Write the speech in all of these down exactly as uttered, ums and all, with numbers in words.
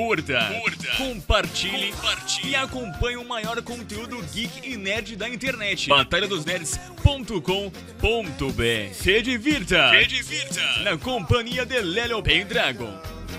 curta, curta. Compartilhe, compartilhe e acompanhe o maior conteúdo geek e nerd da internet. batalha dos nerds ponto com ponto br. Se divirta, se divirta na companhia de Lélio Pendragon.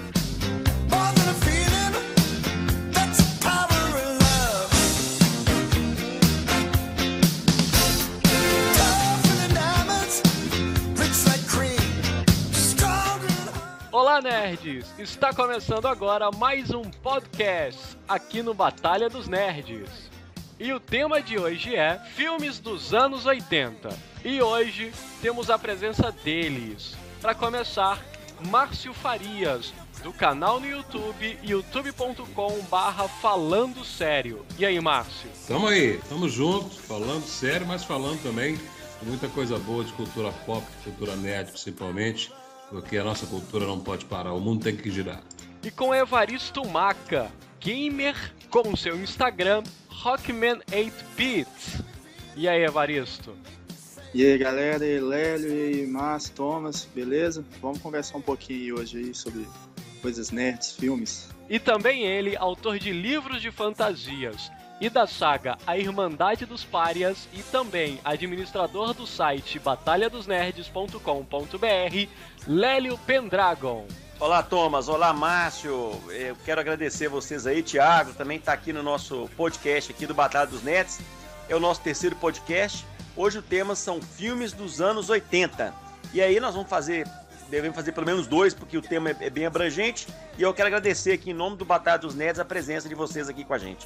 Olá, nerds! Está começando agora mais um podcast aqui no Batalha dos Nerds. E o tema de hoje é filmes dos anos oitenta. E hoje temos a presença deles. Para começar, Márcio Farias, do canal no YouTube, youtube ponto com barra Falando Sério. E aí, Márcio? Tamo aí, tamo juntos, falando sério, mas falando também de muita coisa boa de cultura pop, cultura nerd principalmente. Porque a nossa cultura não pode parar, o mundo tem que girar. E com Evaristo Maca, gamer, com seu Instagram, Rockman oito bits. E aí, Evaristo? E aí, galera, e Lélio, e aí, Márcio, Thomas, beleza? Vamos conversar um pouquinho hoje aí sobre coisas nerds, filmes. E também ele, autor de livros de fantasias e da saga A Irmandade dos Párias, e também administrador do site batalha dos nerds ponto com ponto br, Lélio Pendragon. Olá, Thomas. Olá, Márcio. Eu quero agradecer vocês aí. Thiago também está aqui no nosso podcast aqui do Batalha dos Nerds. É o nosso terceiro podcast. Hoje o tema são filmes dos anos oitenta. E aí nós vamos fazer, devemos fazer pelo menos dois, porque o tema é bem abrangente. E eu quero agradecer aqui em nome do Batalha dos Nerds a presença de vocês aqui com a gente.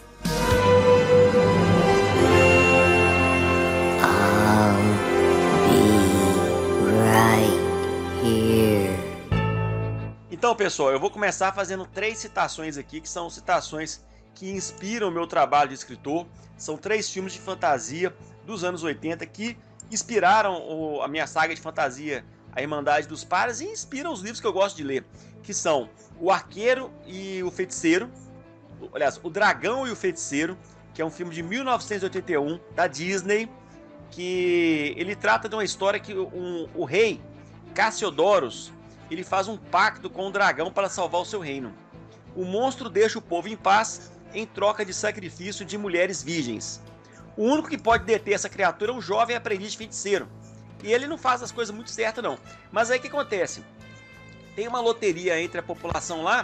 Então, pessoal, eu vou começar fazendo três citações aqui, que são citações que inspiram o meu trabalho de escritor. São três filmes de fantasia dos anos oitenta que inspiraram o, a minha saga de fantasia, A Irmandade dos Párias, e inspiram os livros que eu gosto de ler, que são O Arqueiro e o Feiticeiro, aliás, O Dragão e o Feiticeiro, que é um filme de mil novecentos e oitenta e um, da Disney, que ele trata de uma história que um, o rei Cassiodorus, ele faz um pacto com o dragão para salvar o seu reino. O monstro deixa o povo em paz em troca de sacrifício de mulheres virgens. O único que pode deter essa criatura é um jovem aprendiz de feiticeiro. E ele não faz as coisas muito certas, não. Mas aí o que acontece? Tem uma loteria entre a população lá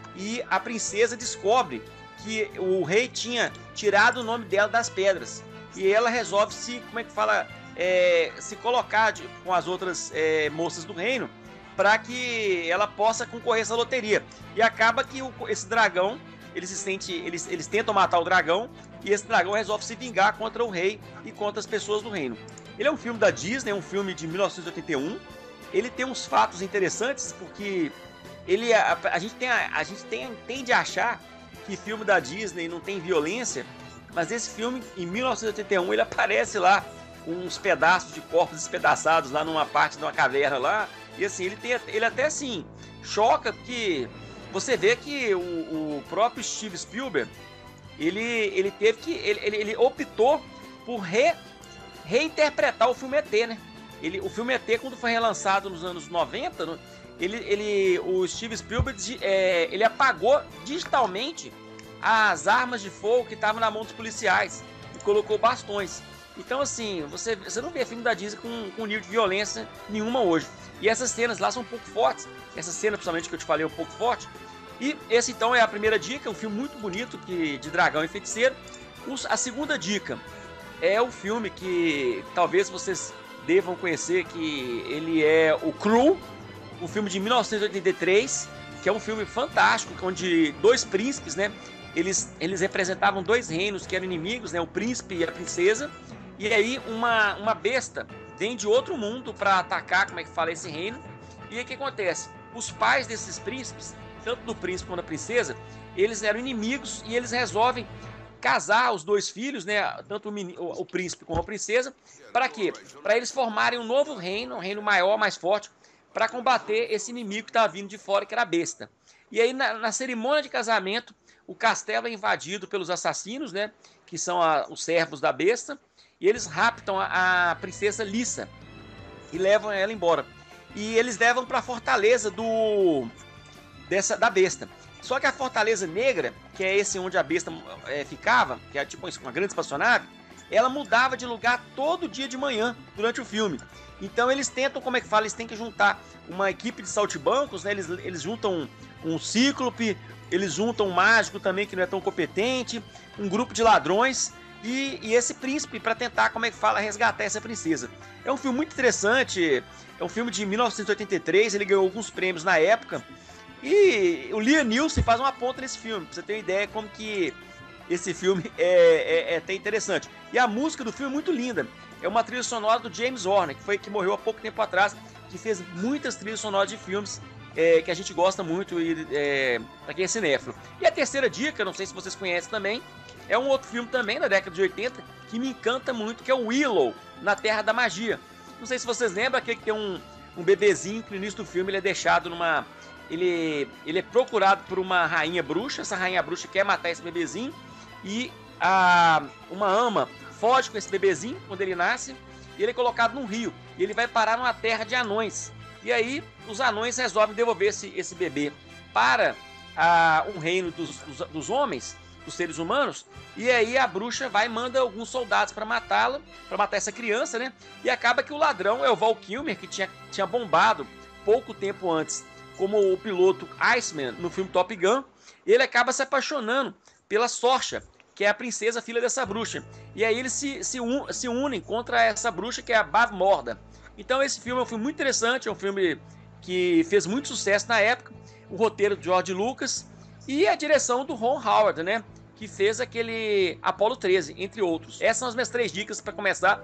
e a princesa descobre que o rei tinha tirado o nome dela das pedras. E ela resolve se, como é que fala, é, se colocar de, com as outras é, moças do reino para que ela possa concorrer a essa loteria. E acaba que o, esse dragão, ele se sente, eles, eles tentam matar o dragão, e esse dragão resolve se vingar contra o rei e contra as pessoas do reino. Ele é um filme da Disney, é um filme de mil novecentos e oitenta e um. Ele tem uns fatos interessantes, porque ele, a, a gente, tem, a, a gente tem, tende a achar que filme da Disney não tem violência, mas esse filme, em mil novecentos e oitenta e um, ele aparece lá uns pedaços de corpos despedaçados lá numa parte de uma caverna lá. E assim, ele, tem, ele até assim, choca, porque você vê que o, o próprio Steve Spielberg, ele, ele teve que, ele, ele, ele optou por re, reinterpretar o filme E T, né? Ele, o filme E T, quando foi relançado nos anos noventa, ele, ele, o Steve Spielberg, é, ele apagou digitalmente as armas de fogo que estavam na mão dos policiais e colocou bastões. Então assim, você, você não vê filme da Disney com, com nível de violência nenhuma hoje. E essas cenas lá são um pouco fortes. Essa cena, principalmente, que eu te falei, é um pouco forte. E esse, então, é a primeira dica. Um filme muito bonito que, de dragão e feiticeiro. A segunda dica é o filme que talvez vocês devam conhecer, que ele é o Crew, um filme de mil novecentos e oitenta e três, que é um filme fantástico, onde dois príncipes, né? Eles, eles representavam dois reinos que eram inimigos, né? O príncipe e a princesa. E aí uma, uma besta vem de outro mundo para atacar, como é que fala, esse reino. E aí o que acontece? Os pais desses príncipes, tanto do príncipe quanto da princesa, eles eram inimigos e eles resolvem casar os dois filhos, né? Tanto o, menino, o, o príncipe como a princesa. Para quê? Para eles formarem um novo reino, um reino maior, mais forte, para combater esse inimigo que estava vindo de fora, que era a besta. E aí na, na cerimônia de casamento, o castelo é invadido pelos assassinos, né? Que são a, os servos da besta. E eles raptam a, a princesa Lissa e levam ela embora. E eles levam para a fortaleza do, dessa, da besta. Só que a Fortaleza Negra, que é esse onde a besta é, ficava, que é tipo uma grande espaçonave, ela mudava de lugar todo dia de manhã, durante o filme. Então eles tentam, como é que fala, eles têm que juntar uma equipe de saltimbancos, né? Eles, eles juntam um, um cíclope, eles juntam um mágico também que não é tão competente, um grupo de ladrões e, e esse príncipe para tentar, como é que fala, resgatar essa princesa. É um filme muito interessante, é um filme de mil novecentos e oitenta e três, ele ganhou alguns prêmios na época e o Liam Neeson faz uma ponta nesse filme, pra você ter uma ideia como que esse filme é, é, é até interessante. E a música do filme é muito linda. É uma trilha sonora do James Horner, que foi que morreu há pouco tempo atrás, que fez muitas trilhas sonoras de filmes é, que a gente gosta muito e é, pra quem é cinéfilo. E a terceira dica, não sei se vocês conhecem também, é um outro filme também da década de oitenta que me encanta muito, que é o Willow, na Terra da Magia. Não sei se vocês lembram, aquele que tem um, um bebezinho que no início do filme ele é deixado numa... Ele, ele é procurado por uma rainha bruxa, essa rainha bruxa quer matar esse bebezinho e a, uma ama foge com esse bebezinho quando ele nasce e ele é colocado num rio e ele vai parar numa terra de anões. E aí os anões resolvem devolver esse, esse bebê para a, um reino dos, dos, dos homens, dos seres humanos, e aí a bruxa vai e manda alguns soldados para matá-la, para matar essa criança, né? E acaba que o ladrão é o Val Kilmer, que tinha, tinha bombado pouco tempo antes como o piloto Iceman no filme Top Gun. Ele acaba se apaixonando pela Sorcha, que é a princesa filha dessa bruxa. E aí eles se, se, un, se unem contra essa bruxa, que é a Bavmorda. Então esse filme é um filme muito interessante, é um filme que fez muito sucesso na época. O roteiro de George Lucas e a direção do Ron Howard, né? Que fez aquele Apollo treze, entre outros. Essas são as minhas três dicas para começar.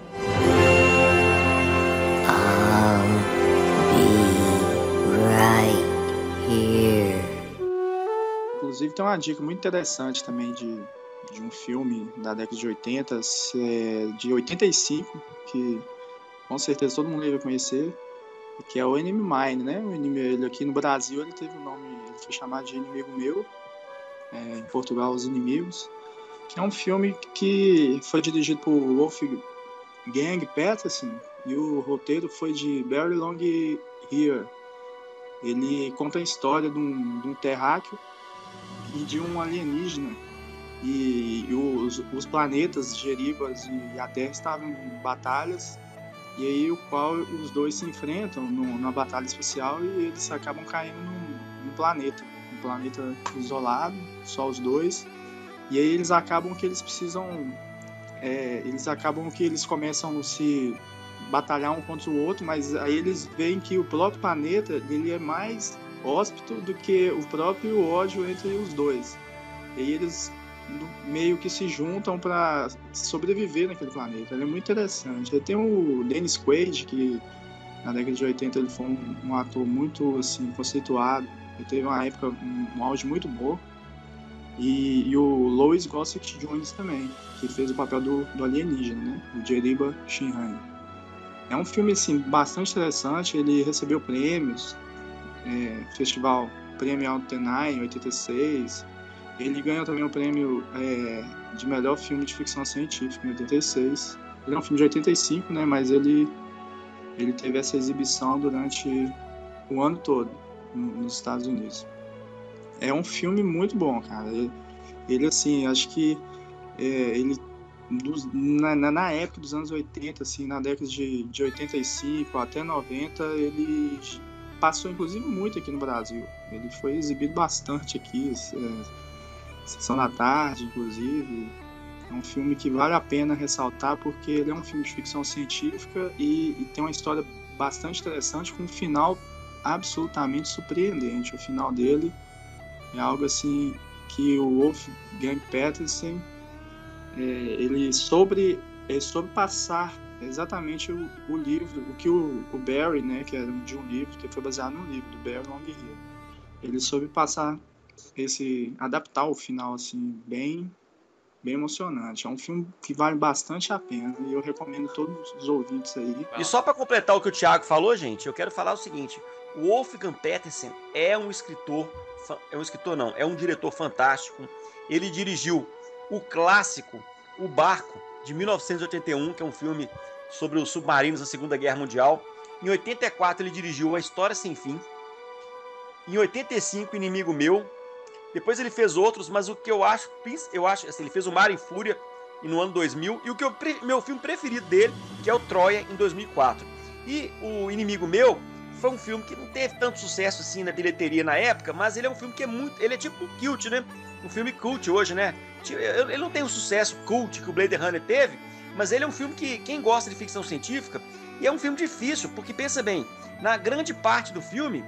Right here. Inclusive tem uma dica muito interessante também de, de um filme da década de oitenta, de oitenta e cinco, que com certeza todo mundo deve conhecer, que é o Enemy Mine, né? O inimigo, ele aqui no Brasil ele teve o um nome, ele foi chamado de Inimigo Meu, é, em Portugal Os Inimigos, que é um filme que foi dirigido por Wolfgang Petersen e o roteiro foi de Barry Longyear. Ele conta a história de um, de um terráqueo e de um alienígena. E, e os, os planetas Geribas e a Terra estavam em batalhas, e aí o qual os dois se enfrentam no, numa batalha espacial e eles acabam caindo num, num planeta, um planeta isolado, só os dois. E aí eles acabam que eles precisam, é, eles acabam que eles começam a se batalhar um contra o outro, mas aí eles veem que o próprio planeta ele é mais hóspito do que o próprio ódio entre os dois. E aí eles meio que se juntam para sobreviver naquele planeta. Ele é muito interessante. Aí tem o Dennis Quaid, que na década de oitenta ele foi um, um ator muito assim, conceituado. Ele teve uma época, um, um auge muito bom. E, e o Louis Gossett Jones também, que fez o papel do, do alienígena, né? O Jeriba Shinran. É um filme assim, bastante interessante. Ele recebeu prêmios, é, Festival Prêmio Altenay em oitenta e seis. Ele ganhou também o prêmio é, de melhor filme de ficção científica em oitenta e seis. Ele é um filme de oitenta e cinco, né, mas ele, ele teve essa exibição durante o ano todo nos Estados Unidos. É um filme muito bom, cara. Ele, ele assim, acho que é, ele dos, na, na época dos anos oitenta, assim, na década de, de oitenta e cinco até noventa, ele passou inclusive muito aqui no Brasil. Ele foi exibido bastante aqui, é, Sessão da Tarde, inclusive. É um filme que vale a pena ressaltar porque ele é um filme de ficção científica e, e tem uma história bastante interessante com um final absolutamente surpreendente. O final dele é algo assim que o Wolfgang Petersen é, ele soube, ele soube passar exatamente o, o livro, o que o, o Barry, né, que era de um livro, que foi baseado num livro do Barry Longyear. Ele soube passar esse adaptar o final assim bem bem emocionante. É um filme que vale bastante a pena e eu recomendo a todos os ouvintes aí. E só para completar o que o Thiago falou, gente, eu quero falar o seguinte: o Wolfgang Petersen é um escritor, é um escritor não, é um diretor fantástico. Ele dirigiu o clássico O Barco de mil novecentos e oitenta e um, que é um filme sobre os submarinos da Segunda Guerra Mundial. Em oitenta e quatro ele dirigiu A História Sem Fim. Em oitenta e cinco, Inimigo Meu. Depois ele fez outros, mas o que eu acho, eu acho, assim, ele fez o Mar em Fúria no ano dois mil, e o que eu, meu filme preferido dele, que é o Troia, em dois mil e quatro. E O Inimigo Meu foi um filme que não teve tanto sucesso assim na bilheteria na época, mas ele é um filme que é muito, ele é tipo um cult, né? Um filme cult hoje, né? Ele não tem o sucesso cult que o Blade Runner teve, mas ele é um filme que quem gosta de ficção científica, e é um filme difícil, porque pensa bem, na grande parte do filme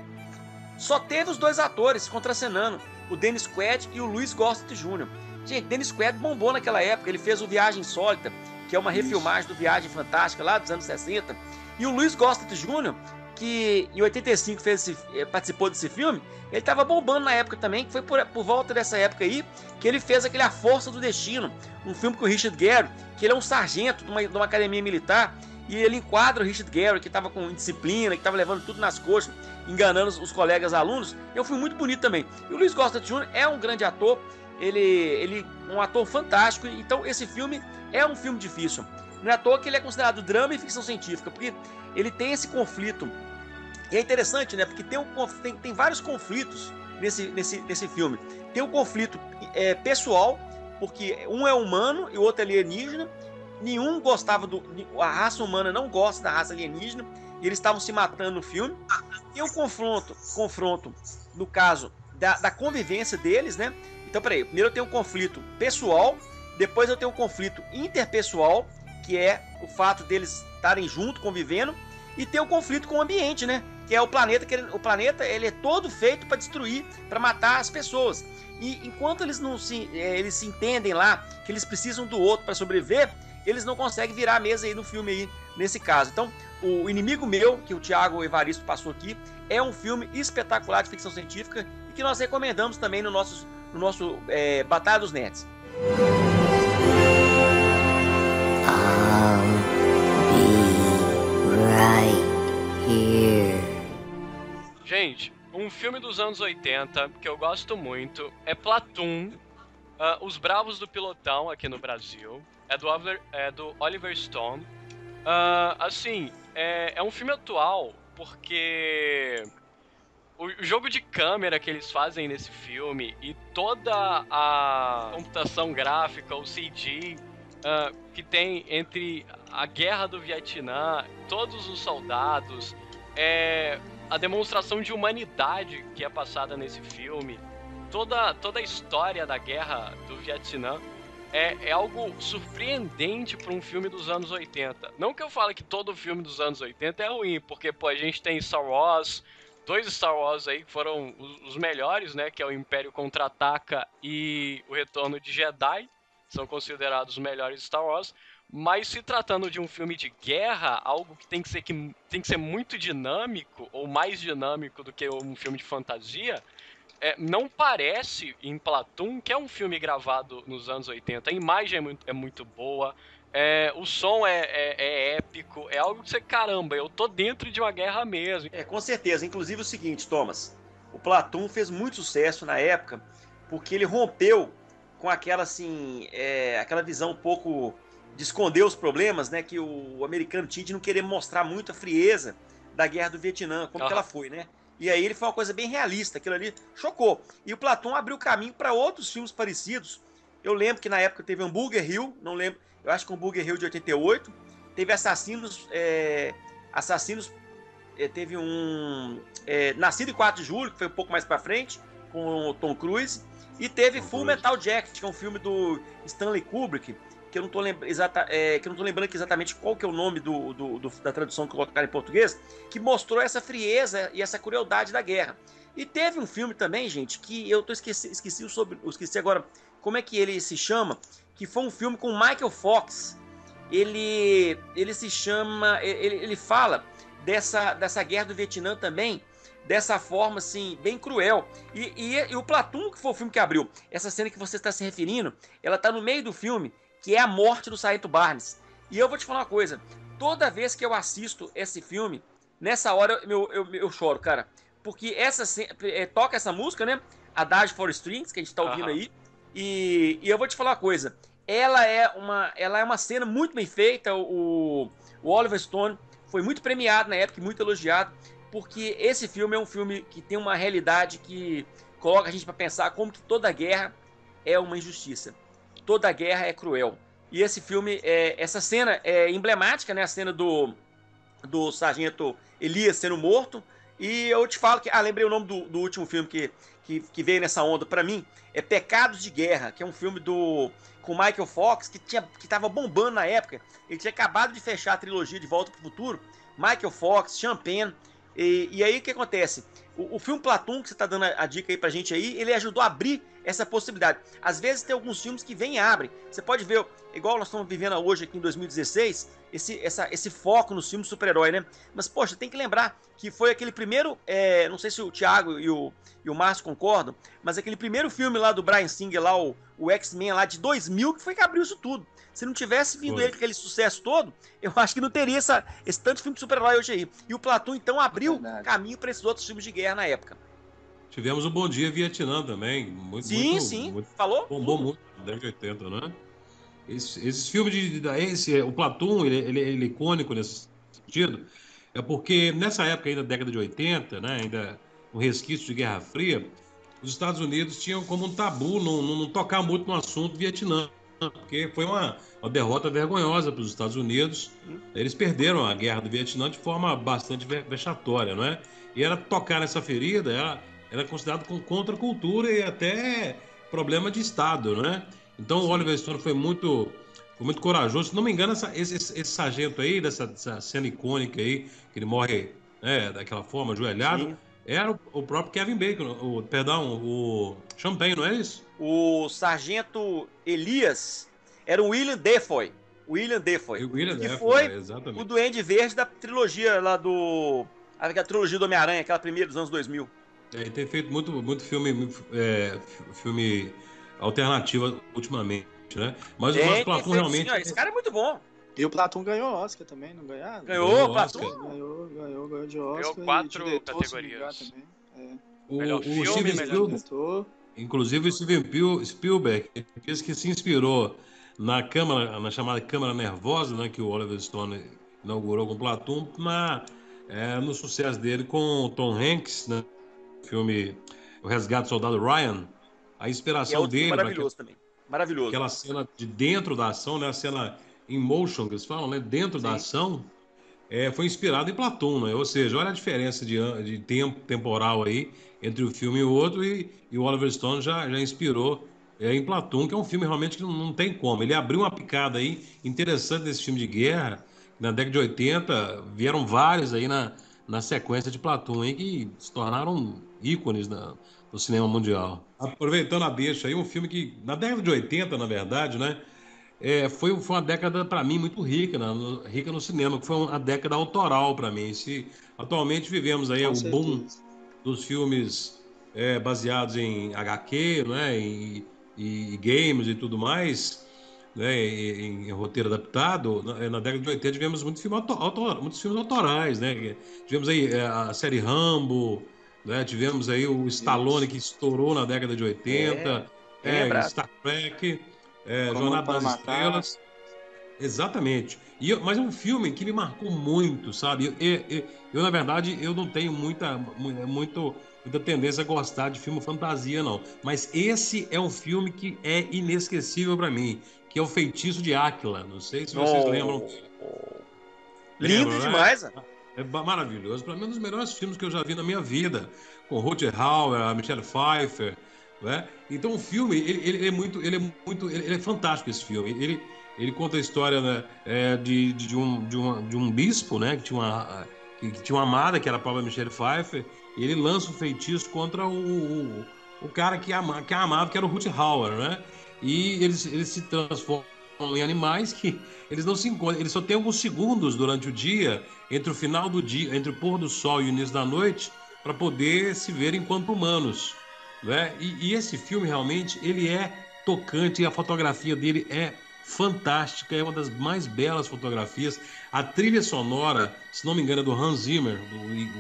só teve os dois atores contracenando, o Dennis Quaid e o Louis Gossett Júnior Gente, Dennis Quaid bombou naquela época, ele fez o Viagem Insólita, que é uma refilmagem do Viagem Fantástica lá dos anos sessenta, e o Louis Gossett Júnior, que em oitenta e cinco fez esse, participou desse filme, ele estava bombando na época também, que foi por, por volta dessa época aí, que ele fez aquele A Força do Destino, um filme com o Richard Gere, que ele é um sargento de uma, de uma academia militar, e ele enquadra o Richard Gere, que estava com indisciplina, que estava levando tudo nas coxas, enganando os, os colegas alunos. É um filme muito bonito também. E o Louis Gossett Júnior é um grande ator, ele, ele um ator fantástico, então esse filme é um filme difícil. Não é à toa que ele é considerado drama e ficção científica, porque ele tem esse conflito. E é interessante, né? Porque tem, um, tem, tem vários conflitos nesse, nesse, nesse filme. Tem um conflito é, pessoal, porque um é humano e o outro é alienígena. Nenhum gostava do... A raça humana não gosta da raça alienígena. E eles estavam se matando no filme. Tem um confronto, confronto no caso da, da convivência deles, né? Então, peraí. Primeiro eu tenho um conflito pessoal. Depois eu tenho um conflito interpessoal, que é o fato deles estarem juntos, convivendo. E tem um conflito com o ambiente, né? Que é o planeta, que ele, o planeta ele é todo feito para destruir, para matar as pessoas. E enquanto eles não se, é, eles se entendem lá que eles precisam do outro para sobreviver, eles não conseguem virar a mesa aí no filme aí, nesse caso. Então, O Inimigo Meu, que o Thiago Evaristo passou aqui, é um filme espetacular de ficção científica e que nós recomendamos também no nosso, no nosso é, Batalha dos Nerds. Right here. Gente, um filme dos anos oitenta que eu gosto muito é Platoon, uh, Os Bravos do Pilotão aqui no Brasil. É do Oliver, é do Oliver Stone. Uh, assim, é, é um filme atual porque o jogo de câmera que eles fazem nesse filme e toda a computação gráfica, o C G uh, que tem entre a guerra do Vietnã, todos os soldados, é, a demonstração de humanidade que é passada nesse filme, toda, toda a história da guerra do Vietnã é, é algo surpreendente para um filme dos anos oitenta. Não que eu fale que todo filme dos anos oitenta é ruim, porque pô, a gente tem Star Wars, dois Star Wars aí que foram os, os melhores, né, que é o Império Contra-Ataca e o Retorno de Jedi, são considerados os melhores Star Wars. Mas se tratando de um filme de guerra, algo que tem que ser, que tem que ser muito dinâmico, ou mais dinâmico do que um filme de fantasia, é, não parece em Platoon, que é um filme gravado nos anos oitenta. A imagem é muito, é muito boa, é, o som é, é, é épico, é algo que você, caramba, eu tô dentro de uma guerra mesmo. É, com certeza. Inclusive o seguinte, Thomas, o Platoon fez muito sucesso na época, porque ele rompeu com aquela, assim, é, aquela visão um pouco de esconder os problemas, né, que o americano tinha de não querer mostrar muito a frieza da guerra do Vietnã, como ah. que ela foi, né? E aí ele foi uma coisa bem realista, aquilo ali chocou. E o Platoon abriu caminho para outros filmes parecidos. Eu lembro que na época teve Hambúrguer Hill, não lembro, eu acho que Hambúrguer Hill de oitenta e oito, teve Assassinos, é, Assassinos, é, teve um é, Nascido em quatro de julho, que foi um pouco mais para frente, com o Tom Cruise, e teve Tom Full Cruise. Metal Jacket, que é um filme do Stanley Kubrick, que eu não tô, lembra, exata, é, que eu não tô lembrando exatamente qual que é o nome do, do, do, da tradução que colocaram em português, que mostrou essa frieza e essa crueldade da guerra. E teve um filme também, gente, que eu tô esqueci, esqueci, sobre, esqueci agora como é que ele se chama, que foi um filme com o Michael Fox. Ele, ele se chama, ele, ele fala dessa, dessa guerra do Vietnã também, dessa forma, assim, bem cruel. E, e, e o Platoon, que foi o filme que abriu, essa cena que você está se referindo, ela tá no meio do filme, que é a morte do Sargento Barnes. E eu vou te falar uma coisa, toda vez que eu assisto esse filme, nessa hora eu, eu, eu choro, cara. Porque essa é, toca essa música, né? Adagio for Strings, que a gente tá ouvindo uhum. aí. E, e eu vou te falar uma coisa, ela é uma, ela é uma cena muito bem feita, o, o Oliver Stone foi muito premiado na época, muito elogiado, porque esse filme é um filme que tem uma realidade que coloca a gente para pensar como que toda guerra é uma injustiça. Toda guerra é cruel. E esse filme, é, essa cena é emblemática, né? A cena do, do sargento Elias sendo morto. E eu te falo que... Ah, lembrei o nome do, do último filme que, que, que veio nessa onda para mim. É Pecados de Guerra, que é um filme do, com Michael Fox, que, tinha, que tava bombando na época. Ele tinha acabado de fechar a trilogia De Volta pro Futuro. Michael Fox, Sean Penn. E, e aí o que acontece? O, o filme Platoon, que você tá dando a, a dica aí pra gente aí, ele ajudou a abrir essa possibilidade. Às vezes tem alguns filmes que vêm e abrem. Você pode ver, igual nós estamos vivendo hoje aqui em dois mil e dezesseis, esse, essa, esse foco nos filmes super-herói, né? Mas, poxa, tem que lembrar que foi aquele primeiro, é, não sei se o Thiago e o, e o Márcio concordam, mas aquele primeiro filme lá do Bryan Singer, lá, o, o X-Men lá de dois mil, que foi que abriu isso tudo. Se não tivesse vindo foi. ele com aquele sucesso todo, eu acho que não teria essa, esse tanto de filme de super-herói hoje aí. E o Platoon, então, abriu Verdade. caminho para esses outros filmes de guerra na época. Tivemos o Bom Dia Vietnã também. Muito, sim, muito, sim. Muito, Falou? Bombou muito na década de oitenta, né? Esse, esses filmes de... de esse, o Platoon, ele, ele, ele é icônico nesse sentido. É porque nessa época ainda, década de oitenta, né? Ainda um resquício de Guerra Fria, os Estados Unidos tinham como um tabu não, não, não tocar muito no assunto Vietnã. Porque foi uma, uma derrota vergonhosa para os Estados Unidos. Eles perderam a guerra do Vietnã de forma bastante vexatória, não é? E era tocar nessa ferida, era, era considerado como contracultura e até problema de Estado, não é? Então o Oliver Stone foi muito, foi muito corajoso. Se não me engano, essa, esse, esse sargento aí, dessa, dessa cena icônica aí, que ele morre, né, daquela forma, ajoelhado, Sim. era o, o próprio Kevin Bacon, o, perdão, o Champagne, não é isso? O sargento Elias era o William Dafoe. William Dafoe. William que Dafoe, foi exatamente. O Duende Verde da trilogia lá do... A trilogia do Homem-Aranha, aquela primeira dos anos dois mil. É, ele tem feito muito, muito filme, é, filme alternativo ultimamente, né? Mas tem, o nosso Platoon realmente... Sim, ó, esse cara é muito bom. E o Platoon ganhou Oscar também, não ganhou? Ganhou, o Platoon? Ganhou, ganhou, ganhou de Oscar. Ganhou quatro diretor, categorias. Também. É. O, melhor o filme, Steven melhor Spielberg, inclusive o Steven Spielberg, diz que se inspirou na câmara, na chamada Câmara Nervosa, né, que o Oliver Stone inaugurou com o Platoon, na, é, no sucesso dele com o Tom Hanks, né, o filme O Resgate do Soldado Ryan. A inspiração é dele... Maravilhoso também. Maravilhoso. Aquela cena de dentro da ação, né, a cena in motion, que eles falam, né, dentro Sim. da ação, é, foi inspirado em Platoon, né? Ou seja, olha a diferença de, de tempo temporal aí entre o filme e o outro, e, e o Oliver Stone já, já inspirou é, em Platoon, que é um filme realmente que não, não tem como. Ele abriu uma picada aí interessante desse filme de guerra. Na década de oitenta vieram vários aí na, na sequência de Platoon aí, que se tornaram ícones na, no cinema mundial. Aproveitando a deixa aí, um filme que na década de oitenta, na verdade, né, é, foi, foi uma década para mim muito rica, né, no, rica no cinema, que foi uma década autoral para mim. Se atualmente vivemos aí Com o certeza. boom dos filmes é, baseados em agá quê, né, e, e, e games e tudo mais, né, em, em roteiro adaptado. Na, na década de oitenta tivemos muitos filmes, autor, autor, muitos filmes autorais, né? Tivemos aí a série Rambo, né? Tivemos aí o Stallone, que estourou na década de oitenta, é, é, Star Trek, é, Jornada das Estrelas. Exatamente. E, mas é um filme que me marcou muito, sabe? Eu, eu, eu, eu na verdade, eu não tenho muita, muito, muita tendência a gostar de filme fantasia, não. Mas esse é um filme que é inesquecível para mim, que é O Feitiço de Áquila. Não sei se vocês oh, lembram. Oh. Lindo lembram, demais, né? É maravilhoso. Para mim, é um dos melhores filmes que eu já vi na minha vida. Com Rutger Hauer, a Michelle Pfeiffer, né? Então o filme, ele, ele é muito, ele é muito, ele, ele é fantástico esse filme. Ele, ele conta a história, né, é, de, de, um, de, uma, de um bispo, né, que tinha uma, que, que tinha uma amada, que era a própria Michelle Pfeiffer, e ele lança um feitiço contra o, o, o cara que é, ama, que é amado, que era o Rutger Hauer, né? E eles, eles se transformam em animais que eles não se encontram, eles só têm alguns segundos durante o dia, entre o final do dia, entre o pôr do sol e o início da noite, para poder se ver enquanto humanos, né? E, e esse filme realmente ele é tocante, e a fotografia dele é fantástica, é uma das mais belas fotografias. A trilha sonora, se não me engano, é do Hans Zimmer, do,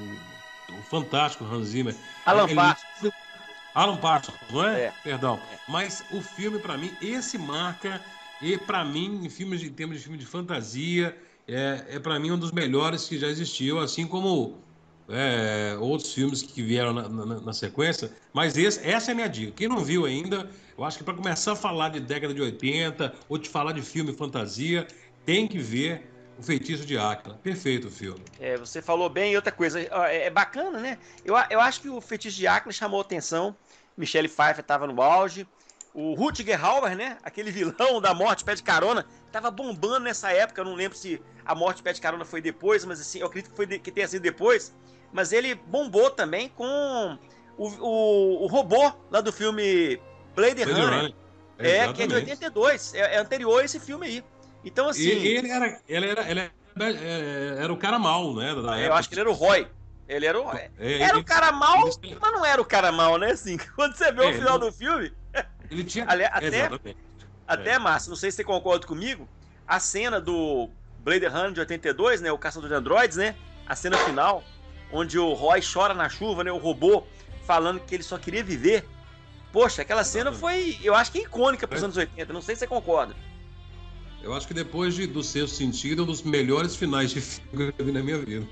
do, do fantástico Hans Zimmer. Alan ele, Parsons. Alan Parsons, não é? é. Perdão. É. Mas o filme, para mim, esse marca, e para mim, em, filmes de, em termos de filme de fantasia, é, é para mim um dos melhores que já existiu, assim como é, outros filmes que vieram na, na, na sequência, mas esse, essa é a minha dica. Quem não viu ainda, eu acho que para começar a falar de década de oitenta ou te falar de filme fantasia, tem que ver O Feitiço de Áquila. Perfeito o filme. É, você falou bem. E outra coisa, é, é bacana, né? Eu, eu acho que O Feitiço de Áquila chamou atenção. Michelle Pfeiffer estava no auge. O Rutger Hauer, né? Aquele vilão da Morte Pede Carona, estava bombando nessa época. Eu não lembro se a Morte Pede Carona foi depois, mas assim, eu acredito que, foi de, que tenha sido depois. Mas ele bombou também com o, o, o robô lá do filme Blade Runner. É, é que é de oitenta e dois. É, é anterior a esse filme aí. Então, assim. E ele era, ele era, ele era, era o cara mal, né? Da eu acho que ele era o Roy. Ele era o, é, era o cara mal, ele... mas não era o cara mal, né? Assim, quando você vê é, o final ele... do filme. Ele tinha. Ali, até, até é. Márcio, não sei se você concorda comigo. A cena do Blade Runner de oitenta e dois, né? O Caçador de Androides, né? A cena final, onde o Roy chora na chuva, né? O robô falando que ele só queria viver. Poxa, aquela cena foi, eu acho que icônica para os é. anos oitenta. Não sei se você concorda. Eu acho que depois de, do Sexto Sentido, é um dos melhores finais de filme que eu vi na minha vida.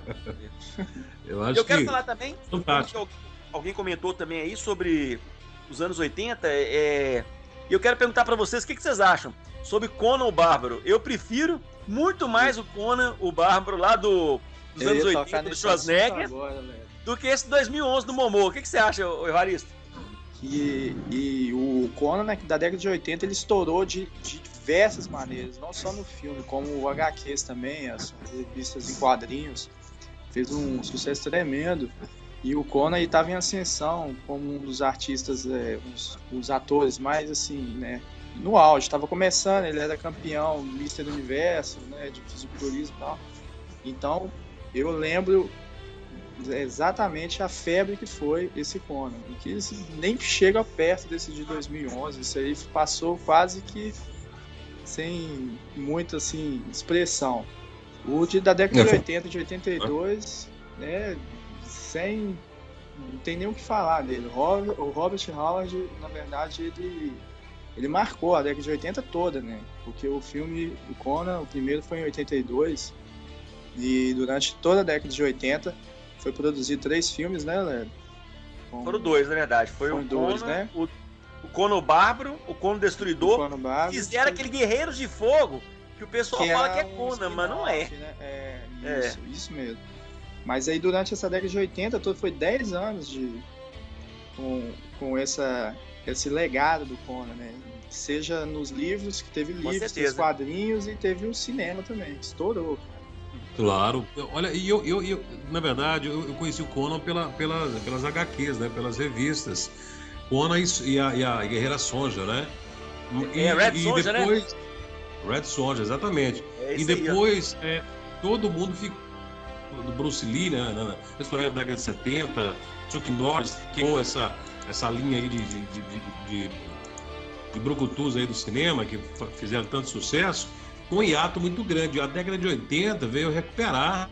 eu acho eu quero que... falar também, que alguém comentou também aí sobre os anos oitenta, é... e eu quero perguntar para vocês o que, que vocês acham sobre Conan o Bárbaro. Eu prefiro muito mais o Conan o Bárbaro lá do, dos eu anos oitenta, do Schwarzenegger, agora, do que esse dois mil e onze do Momô. O que, que você acha, Evaristo? E, e o Conan, né, da década de oitenta, ele estourou de, de diversas maneiras, não só no filme, como o H Qs também, as revistas em quadrinhos, fez um sucesso tremendo. E o Conan estava em ascensão como um dos artistas, é, os, os atores mais assim, né, no auge. Estava começando, ele era campeão mister Universo, né, de fisiculturismo e tal. Então, eu lembro exatamente a febre que foi esse Conan, e que nem chega perto desse de dois mil e onze. Isso aí passou quase que sem muita assim expressão. O de, da década de oitenta, de oitenta e dois, né, sem, não tem nem o que falar dele. O Robert Howard, na verdade, ele, ele marcou a década de oitenta toda, né, porque o filme do Conan, o primeiro foi em oitenta e dois, e durante toda a década de oitenta foi produzido três filmes, né, Léo? Com... Foram dois, na verdade. Foi o dois, Conan, né? O, o Conan o Bárbaro, o Conan Destruidor. O Conan Bárbaro, fizeram foi... aquele Guerreiros de Fogo, que o pessoal que fala que é Conan, um mas não é. Né? É, isso, é, isso mesmo. Mas aí durante essa década de oitenta, todo foi dez anos de, com, com essa, esse legado do Conan, né? Seja nos livros, que teve com livros, teve quadrinhos e teve o cinema também, estourou. Claro. Olha, e eu, eu, eu na verdade, eu, eu conheci o Conan pela, pela, pelas H Qs, né? Pelas revistas. Conan e a, e a Guerreira Sonja, né? E, é, Red e Sonja, depois... né? Red Sonja, exatamente. É e depois, aí, é, todo mundo ficou do Bruce Lee, né? Na, na década de setenta, Chuck Norris, com essa, essa linha aí de, de, de, de, de brucutus aí do cinema, que fizeram tanto sucesso, com um hiato muito grande. A década de oitenta veio recuperar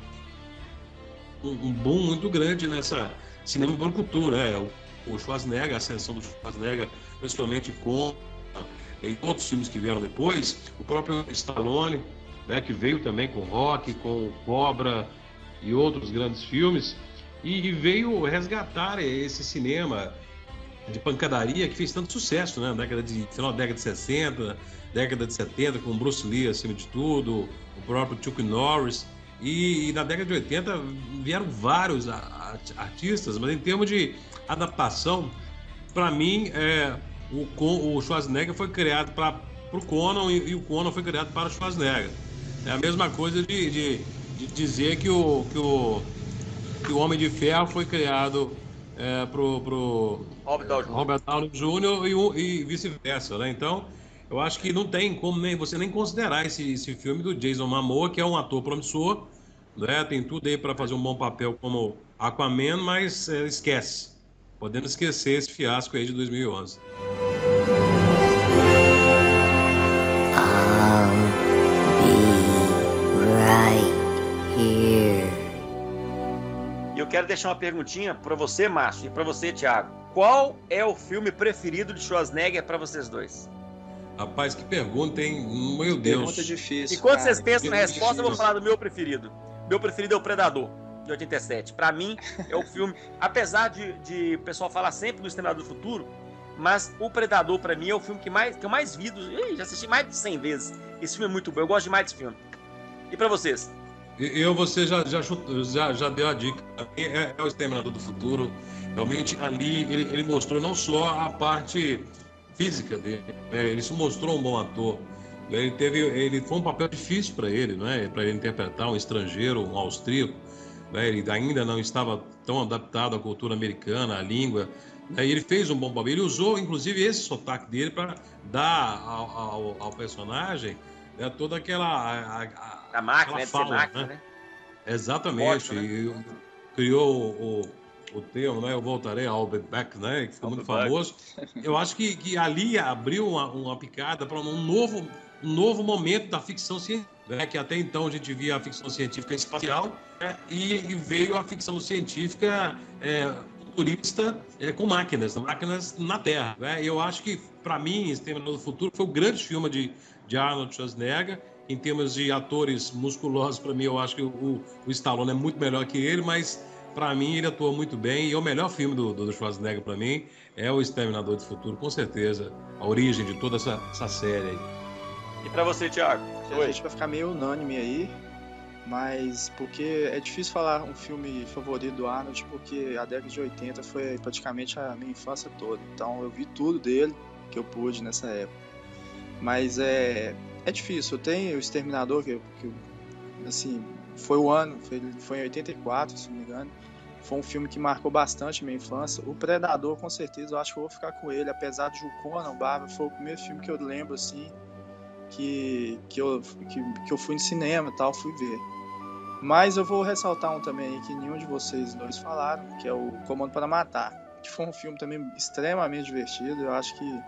um, um boom muito grande nessa cinema brucutu, né? O, o Schwarzenegger, a ascensão do Schwarzenegger, principalmente com em outros filmes que vieram depois, o próprio Stallone, né, que veio também com Rock, com Cobra e outros grandes filmes, e, e veio resgatar esse cinema de pancadaria que fez tanto sucesso, né? Na década de, final da década de sessenta, década de setenta, com Bruce Lee acima de tudo, o próprio Chuck Norris, e, e na década de oitenta vieram vários a, a, artistas, mas em termos de adaptação, para mim, é, o, o Schwarzenegger foi criado para o Conan e, e o Conan foi criado para o Schwarzenegger. É a mesma coisa de, de, de dizer que o, que, o, que o Homem de Ferro foi criado é, pro, pro Robert Downey, Robert Downey Júnior e, e vice-versa, né? Então, eu acho que não tem como nem, você nem considerar esse, esse filme do Jason Momoa, que é um ator promissor, né? Tem tudo aí para fazer um bom papel como Aquaman, mas é, esquece. Podemos esquecer esse fiasco aí de dois mil e onze. E eu quero deixar uma perguntinha para você, Márcio, e para você, Thiago. Qual é o filme preferido de Schwarzenegger para vocês dois? Rapaz, que pergunta, hein? Meu Deus. Pergunta difícil. Enquanto cara, vocês pensam na resposta, difícil. Eu vou falar do meu preferido. Meu preferido é o Predador. de oitenta e sete. Pra mim, é o filme, apesar de, de o pessoal falar sempre do Exterminador do Futuro, mas o Predador, pra mim, é o filme que, mais, que eu mais vi. Do, eu já assisti mais de cem vezes. Esse filme é muito bom, eu gosto demais desse filme. E pra vocês? Eu, você já, já, já, já deu a dica. É, é o Exterminador do Futuro. Realmente, ali, ele, ele mostrou não só a parte física dele, né? Ele se mostrou um bom ator. Ele teve, ele foi um papel difícil para ele, né? Para ele interpretar um estrangeiro, um austríaco, né? Ele ainda não estava tão adaptado à cultura americana, à língua. Né? E ele fez um bom papel. Ele usou, inclusive, esse sotaque dele para dar ao, ao, ao personagem, né, toda aquela a, a, a máquina, aquela de fala, ser máquina, né? né? Exatamente. Forte, né? E criou o, o termo, né? Eu voltarei ao Be Back, né? Que ficou I'll muito be back. famoso. Eu acho que, que ali abriu uma, uma picada para um novo, um novo momento da ficção científica, né? Que até então a gente via a ficção científica espacial, né? e, e veio a ficção científica é, futurista é, com máquinas, máquinas na Terra. Né? Eu acho que, para mim, Exterminador do Futuro foi o grande filme de, de Arnold Schwarzenegger. Em termos de atores musculosos, para mim, eu acho que o, o Stallone é muito melhor que ele, mas para mim ele atua muito bem. E o melhor filme do, do Schwarzenegger, para mim, é o Exterminador do Futuro, com certeza. A origem de toda essa, essa série aí. E pra você, Thiago? A gente vai ficar meio unânime aí, mas porque é difícil falar um filme favorito do Arnold, porque a década de oitenta foi praticamente a minha infância toda. Então eu vi tudo dele que eu pude nessa época. Mas é... É difícil, eu tenho o Exterminador, que, que assim, foi o ano, foi, foi em oitenta e quatro, se não me engano. Foi um filme que marcou bastante a minha infância. O Predador, com certeza, eu acho que eu vou ficar com ele, apesar de o Conan, o Bárbaro, foi o primeiro filme que eu lembro, assim, que, que, eu, que, que eu fui no cinema e tal, fui ver. Mas eu vou ressaltar um também que nenhum de vocês dois falaram, que é o Comando para Matar, que foi um filme também extremamente divertido, eu acho que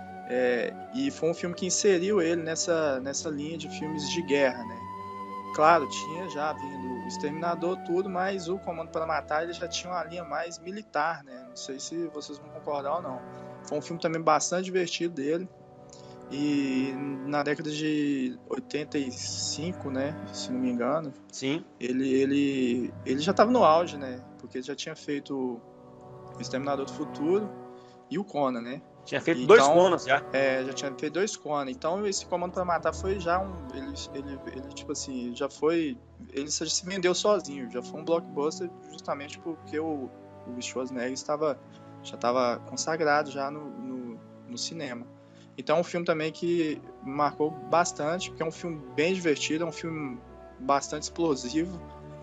É, e foi um filme que inseriu ele nessa, nessa linha de filmes de guerra, né? Claro, tinha já vindo o Exterminador, tudo, mas o Comando para Matar ele já tinha uma linha mais militar, né? Não sei se vocês vão concordar ou não. Foi um filme também bastante divertido dele. E na década de oitenta e cinco, né? Se não me engano. Sim. Ele, ele, ele já estava no auge, né? Porque ele já tinha feito o Exterminador do Futuro e o Conan, né? Tinha feito então, dois Conans já. É, já tinha feito dois Conan. Então esse Comando para Matar foi já um... Ele, ele, ele tipo assim, já foi... Ele já se vendeu sozinho. Já foi um blockbuster justamente porque o, o Schwarzenegger estava, já estava consagrado já no, no, no cinema. Então é um filme também que marcou bastante, porque é um filme bem divertido, é um filme bastante explosivo.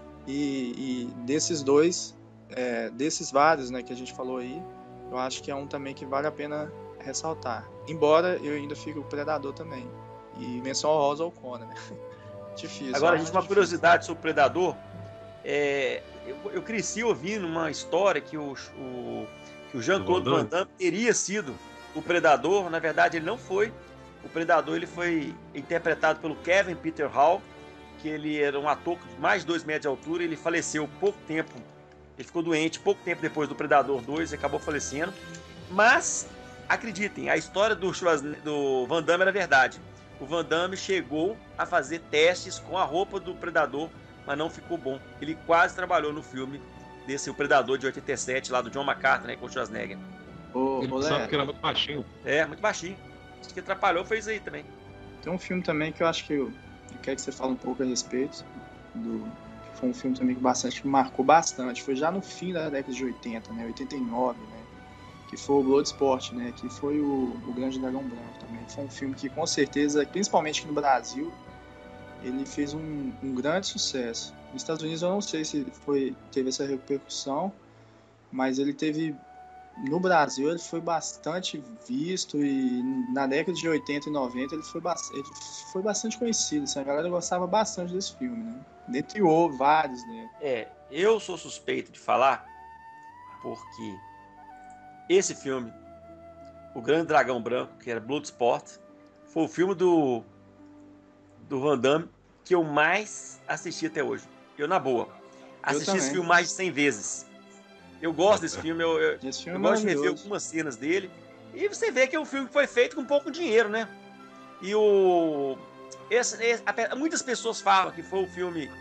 E, e desses dois, é, desses vários, né, que a gente falou aí, eu acho que é um também que vale a pena ressaltar. Embora eu ainda fique o Predador também. E menção honrosa ao Conan, né? Difícil. Agora, a gente, uma difícil. curiosidade sobre o Predador. É, eu, eu cresci ouvindo uma história que o, o, que o Jean-Claude Van Damme teria sido o Predador. Na verdade, ele não foi. O Predador ele foi interpretado pelo Kevin Peter Hall, que ele era um ator de mais de dois metros de altura. Ele faleceu pouco tempo. Ele ficou doente pouco tempo depois do Predador dois e acabou falecendo. Mas, acreditem, a história do, do Van Damme era verdade. O Van Damme chegou a fazer testes com a roupa do Predador, mas não ficou bom. Ele quase trabalhou no filme desse o Predador de oitenta e sete, lá do John McCarthy, né, com o Schwarzenegger. Ô, Ele ô, sabe Lé, que era muito baixinho. É, muito baixinho. Acho que atrapalhou, fez aí também. tem um filme também que eu acho que eu, eu quero que você fale um pouco a respeito. Do, que foi um filme também que bastante que marcou bastante. Foi já no fim da década de oitenta, né? oitenta e nove, né? Que foi o Bloodsport, né? Que foi o, o Grande Dragão Branco também. Foi um filme que com certeza, principalmente aqui no Brasil, ele fez um, um grande sucesso. Nos Estados Unidos eu não sei se foi, teve essa repercussão, mas ele teve... No Brasil ele foi bastante visto e na década de oitenta e noventa ele foi, ba- ele foi bastante conhecido. Assim, a galera gostava bastante desse filme, né? Dentre outros, vários, né? É, eu sou suspeito de falar porque esse filme, O Grande Dragão Branco, que era Bloodsport, foi o filme do, do Van Damme que eu mais assisti até hoje. Eu, na boa, assisti esse também. filme mais de cem vezes. Eu gosto desse filme, eu, eu, Esse filme eu é gosto de rever maravilhoso. algumas cenas dele. E você vê que é um filme que foi feito com pouco dinheiro, né? E o... Esse, esse, ape- muitas pessoas falam que foi o filme que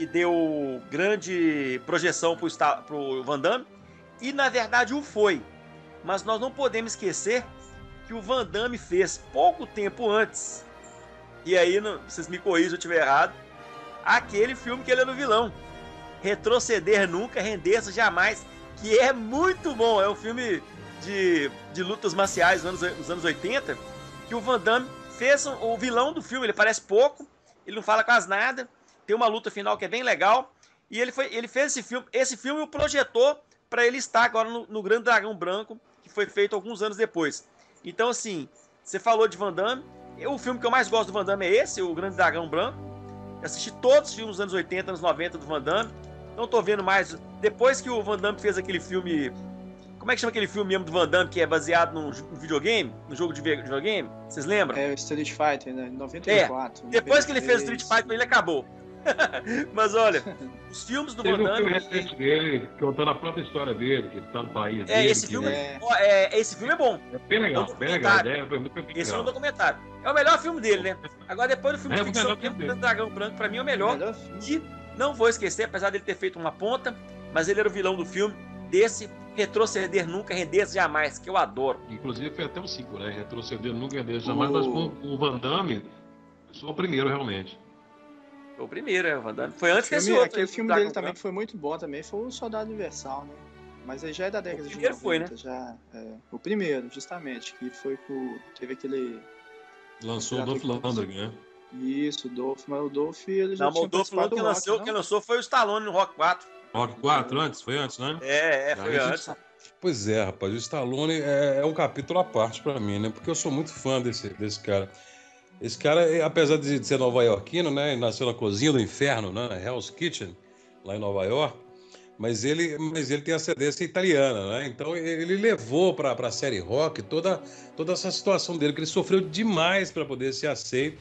que deu grande projeção pro, Sta- pro Van Damme, e na verdade o foi. Mas nós não podemos esquecer que o Van Damme fez pouco tempo antes, e aí não, vocês me corrijam se eu estiver errado, aquele filme que ele era o vilão, Retroceder Nunca, Render-se Jamais, que é muito bom. É um filme de, de lutas marciais nos anos, nos anos oitenta, que o Van Damme fez um, o vilão do filme. Ele parece pouco, ele não fala quase nada, tem uma luta final que é bem legal, e ele, foi, ele fez esse filme, esse filme o projetou para ele estar agora no, no Grande Dragão Branco, que foi feito alguns anos depois. Então, assim, você falou de Van Damme, o filme que eu mais gosto do Van Damme é esse, o Grande Dragão Branco. Eu assisti todos os filmes dos anos oitenta, anos noventa do Van Damme. Não tô vendo mais. Depois que o Van Damme fez aquele filme... Como é que chama aquele filme mesmo do Van Damme, que é baseado num videogame? No jogo de videogame? Vocês lembram? É o Street Fighter, né? noventa e quatro. É. Depois que ele fez o Street Fighter, ele acabou. Mas olha, os filmes do Van Teve um Damme... filme recente dele, contando a própria história dele, que ele tá no país É, dele. esse que filme é... é... é- esse filme é bom. é bem legal, É um bem legal. documentário. É, foi muito bem Esse é um legal. documentário. É o melhor filme dele, né? Agora, depois do filme É, de o ficção, melhor o filme dele. Grande Dragão Branco, pra mim, é o melhor. Melhor filme. E não vou esquecer, apesar dele ter feito uma ponta, mas ele era o vilão do filme, desse Retroceder Nunca, Render-se Jamais, que eu adoro. Inclusive foi até um cinco, né? Retroceder nunca é dele jamais, O- mas com o Van Damme, só o primeiro realmente. Foi o primeiro, é, o Van Damme. Foi antes Filme- desse outro. aquele esse filme Dragão dele também Branco. que foi muito bom também foi o Soldado Universal, né? Mas aí já é da década de primeiro foi, noventa, já, é, o primeiro, justamente, que foi com... Teve aquele... Lançou o Já Dolph tem- Lundgren, né? Isso, o Dolph, mas o Dolph ele já Não, mas tinha o Dolph participado Lundgren que do Rock, lançou, não? quem lançou foi o Stallone no Rock quatro. Rock quatro antes? Foi antes, né? É, é, foi Aí a gente antes. Pois é, rapaz, o Stallone é, é um capítulo à parte pra mim, né? Porque eu sou muito fã desse, desse cara. Esse cara, eh, apesar de ser nova-iorquino, né? Ele nasceu na cozinha do inferno, né? Na Hell's Kitchen, lá em Nova York. Mas ele, mas ele tem ascendência italiana, né? Então ele levou para a série rock toda, toda essa situação dele, que ele sofreu demais para poder ser aceito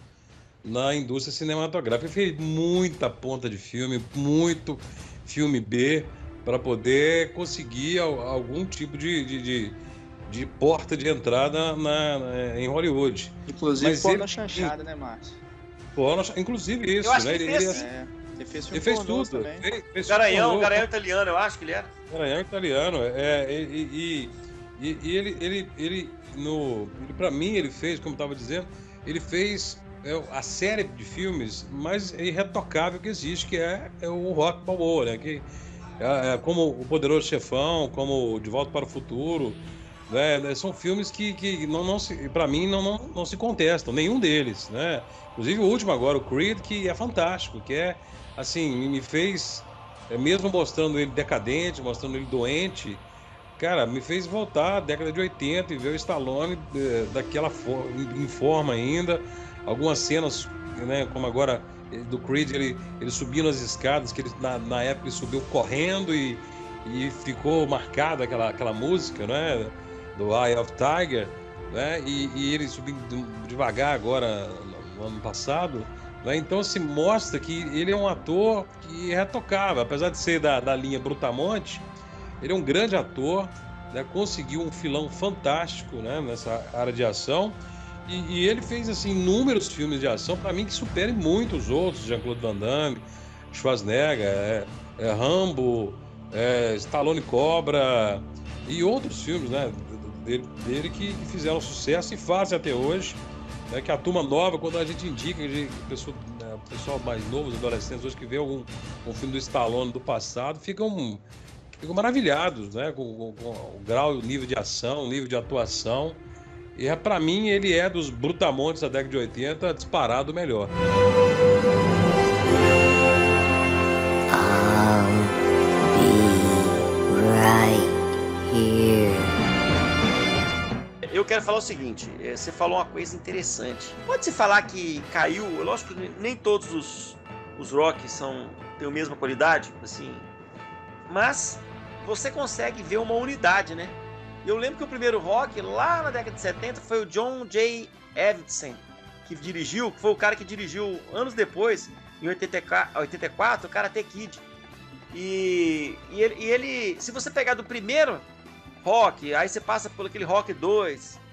na indústria cinematográfica. Ele fez muita ponta de filme, muito filme B, para poder conseguir al- algum tipo de, de, de, de porta de entrada na, na- em Hollywood. Inclusive Mas porno ele- chanchada, né, Márcio? Porno, inclusive isso, Eu acho né? que Ele, fez ele- sim. É, ele fez filme ele fez pornô tudo. também. Fez, fez Garanhão, pornô, Garanhão italiano, eu acho que ele era. Garanhão italiano, é, e, e, e, e ele, ele, ele, no, ele, pra mim, ele fez, como eu estava dizendo, ele fez é, a série de filmes mais irretocável que existe, que é, é o Rock Balboa, né? Que, é, é, como O Poderoso Chefão, como De Volta para o Futuro, né? São filmes que, que não, não se, pra mim, não, não, não se contestam, nenhum deles, né? Inclusive o último agora, o Creed, que é fantástico, que é, assim, me fez... É, mesmo mostrando ele decadente, mostrando ele doente, cara, me fez voltar à década de oitenta e ver o Stallone eh, daquela forma, em forma ainda. Algumas cenas, né, como agora eh, do Creed, ele, ele subindo as escadas, que ele, na, na época ele subiu correndo e, e ficou marcada aquela, aquela música, né, do Eye of Tiger, né, e, e ele subindo devagar agora no ano passado. Né? Então se mostra que ele é um ator que é retocável, apesar de ser da, da linha Brutamonte, ele é um grande ator, né? Conseguiu um filão fantástico, né? Nessa área de ação, e, e ele fez assim inúmeros filmes de ação, para mim que superem muito os outros, Jean-Claude Van Damme, Schwarzenegger, é, é Rambo, é, Stallone Cobra e outros filmes, né? dele, dele que fizeram sucesso e fazem até hoje. É que a turma nova, quando a gente indica, que o pessoal, né, o pessoal mais novo, os adolescentes hoje que vê algum um filme do Stallone do passado, ficam, ficam maravilhados, né, com, com, com o grau, o nível de ação, o nível de atuação. E é, para mim ele é dos brutamontes da década de oitenta disparado o melhor. I'll be right here. Eu quero falar o seguinte, você falou uma coisa interessante. Pode-se falar que caiu, lógico que nem todos os, os rock são, têm a mesma qualidade, assim, mas você consegue ver uma unidade, né? Eu lembro que o primeiro rock, lá na década de setenta, foi o John J. Avildsen, que dirigiu, que foi o cara que dirigiu anos depois, em oitenta e quatro, o Karate Kid. E, e, ele, e ele, se você pegar do primeiro rock, aí você passa por aquele rock dois,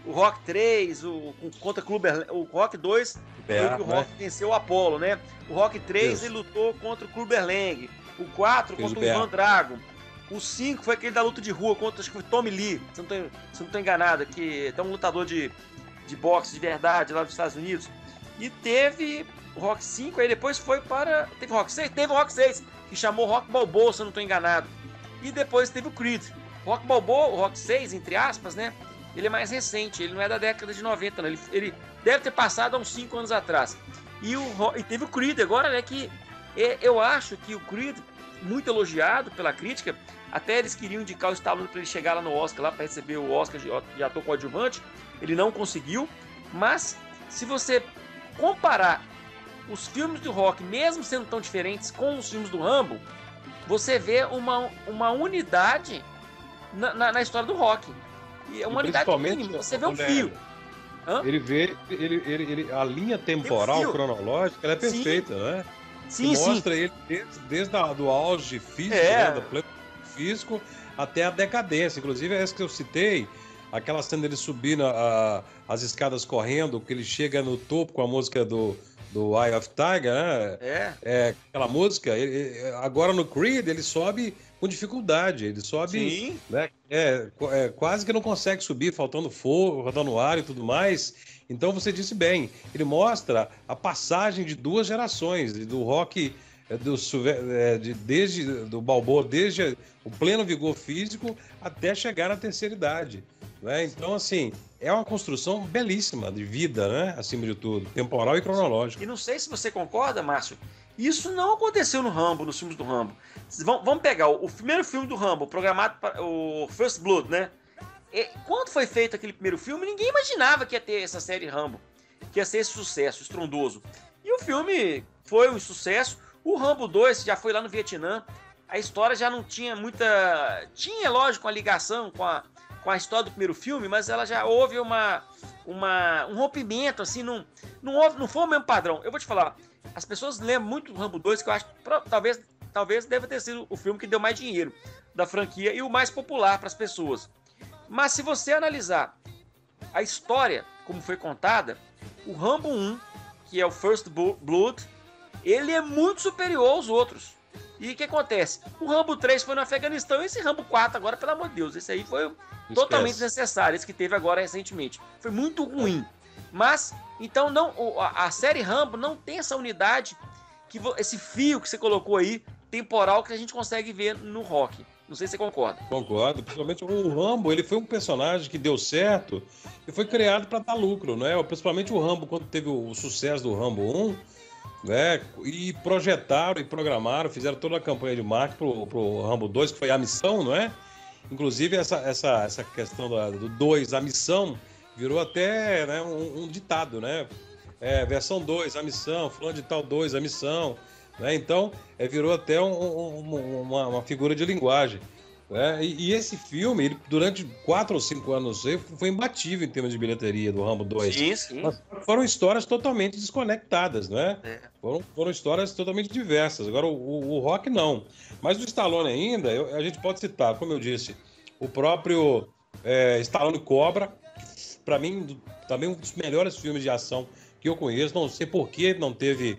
o Rock três, o, o contra Clubber, o Rock dois, É, foi que o né? Rock venceu o Apollo, né? O Rock três, Isso. ele lutou contra o Clubber Lang. O quatro, Fez contra o o Ivan Berra. Drago. O cinco foi aquele da luta de rua contra, acho que foi Tommy Lee, se não tô, se não tô enganado, que é um lutador de, de boxe de verdade lá dos Estados Unidos. E teve o Rock cinco, aí depois foi para... Teve o Rock seis? Teve o Rock seis, que chamou Rock Balboa, se eu não tô enganado. E depois teve o Creed. O Rock Balboa, o Rock seis, entre aspas, né? Ele é mais recente, ele não é da década de noventa, não. Ele, ele deve ter passado há uns cinco anos atrás. E, o, e teve o Creed agora, né? Que é, eu acho que o Creed, muito elogiado pela crítica, até eles queriam indicar o Stallone para ele chegar lá no Oscar, lá para receber o Oscar de, de ator coadjuvante. Ele não conseguiu. Mas, se você comparar os filmes do Rock, mesmo sendo tão diferentes com os filmes do Rambo, você vê uma, uma unidade na, na, na história do Rock. E é uma E unidade principalmente, mínima, você vê um né, fio. Hã? Ele vê, ele, ele, ele, a linha temporal, fio. cronológica, ela é Sim. perfeita, né? Sim, que sim. mostra ele desde, desde a, do auge físico, É. né, do plano físico, até a decadência. Inclusive, essa que eu citei, aquela cena dele subindo a, as escadas correndo, que ele chega no topo com a música do, do Eye of Tiger, né? É. É, aquela música. Ele, agora no Creed, ele sobe com dificuldade. Ele sobe, Sim. né? É, é, quase que não consegue subir, faltando fogo, faltando ar e tudo mais. Então você disse bem, ele mostra a passagem de duas gerações, do rock do, de, desde do Balboa, desde o pleno vigor físico até chegar na terceira idade. Né? Então, assim, é uma construção belíssima de vida, né? Acima de tudo, temporal e cronológica. E não sei se você concorda, Márcio, isso não aconteceu no Rambo, nos filmes do Rambo. Vamos vamos pegar o, o primeiro filme do Rambo, programado para o First Blood, né? E, quando foi feito aquele primeiro filme, ninguém imaginava que ia ter essa série Rambo, que ia ser esse sucesso estrondoso. E o filme foi um sucesso. O Rambo dois já foi lá no Vietnã. A história já não tinha muita... Tinha, lógico, uma ligação com a, com a história do primeiro filme, mas ela já houve uma, uma, um rompimento, assim, não, não, houve, não foi o mesmo padrão. Eu vou te falar, as pessoas lembram muito do Rambo dois, que eu acho que talvez, talvez deva ter sido o filme que deu mais dinheiro da franquia e o mais popular para as pessoas. Mas se você analisar a história como foi contada, o Rambo um, que é o First Blood, ele é muito superior aos outros. E o que acontece? O Rambo três foi no Afeganistão e esse Rambo quatro agora, pelo amor de Deus, esse aí foi Esquece. totalmente desnecessário, esse que teve agora recentemente. Foi muito ruim. Mas, então, não, a, a série Rambo não tem essa unidade, que esse fio que você colocou aí, temporal, que a gente consegue ver no Rock. Não sei se você concorda. Concordo. Principalmente o Rambo, ele foi um personagem que deu certo e foi criado para dar lucro, né? Principalmente o Rambo, quando teve o sucesso do Rambo um, né? E projetaram e programaram, fizeram toda a campanha de marketing pro, pro Rambo dois, que foi a missão, não é? Inclusive, essa, essa, essa questão do dois, a missão, virou até, né, um, um ditado, né? É, versão dois, a missão, fulano de tal dois, a missão. Né? Então, é, virou até um, um, uma, uma figura de linguagem. Né? E, e esse filme, ele, durante quatro ou cinco anos, foi imbatível em termos de bilheteria do Rambo dois. Sim, sim. Mas foram histórias totalmente desconectadas, né? É. Foram, foram histórias totalmente diversas. Agora, o, o, o Rock não. Mas o Stallone ainda, eu, a gente pode citar, como eu disse, o próprio é, Stallone Cobra, para mim, também um dos melhores filmes de ação que eu conheço. Não sei por que não teve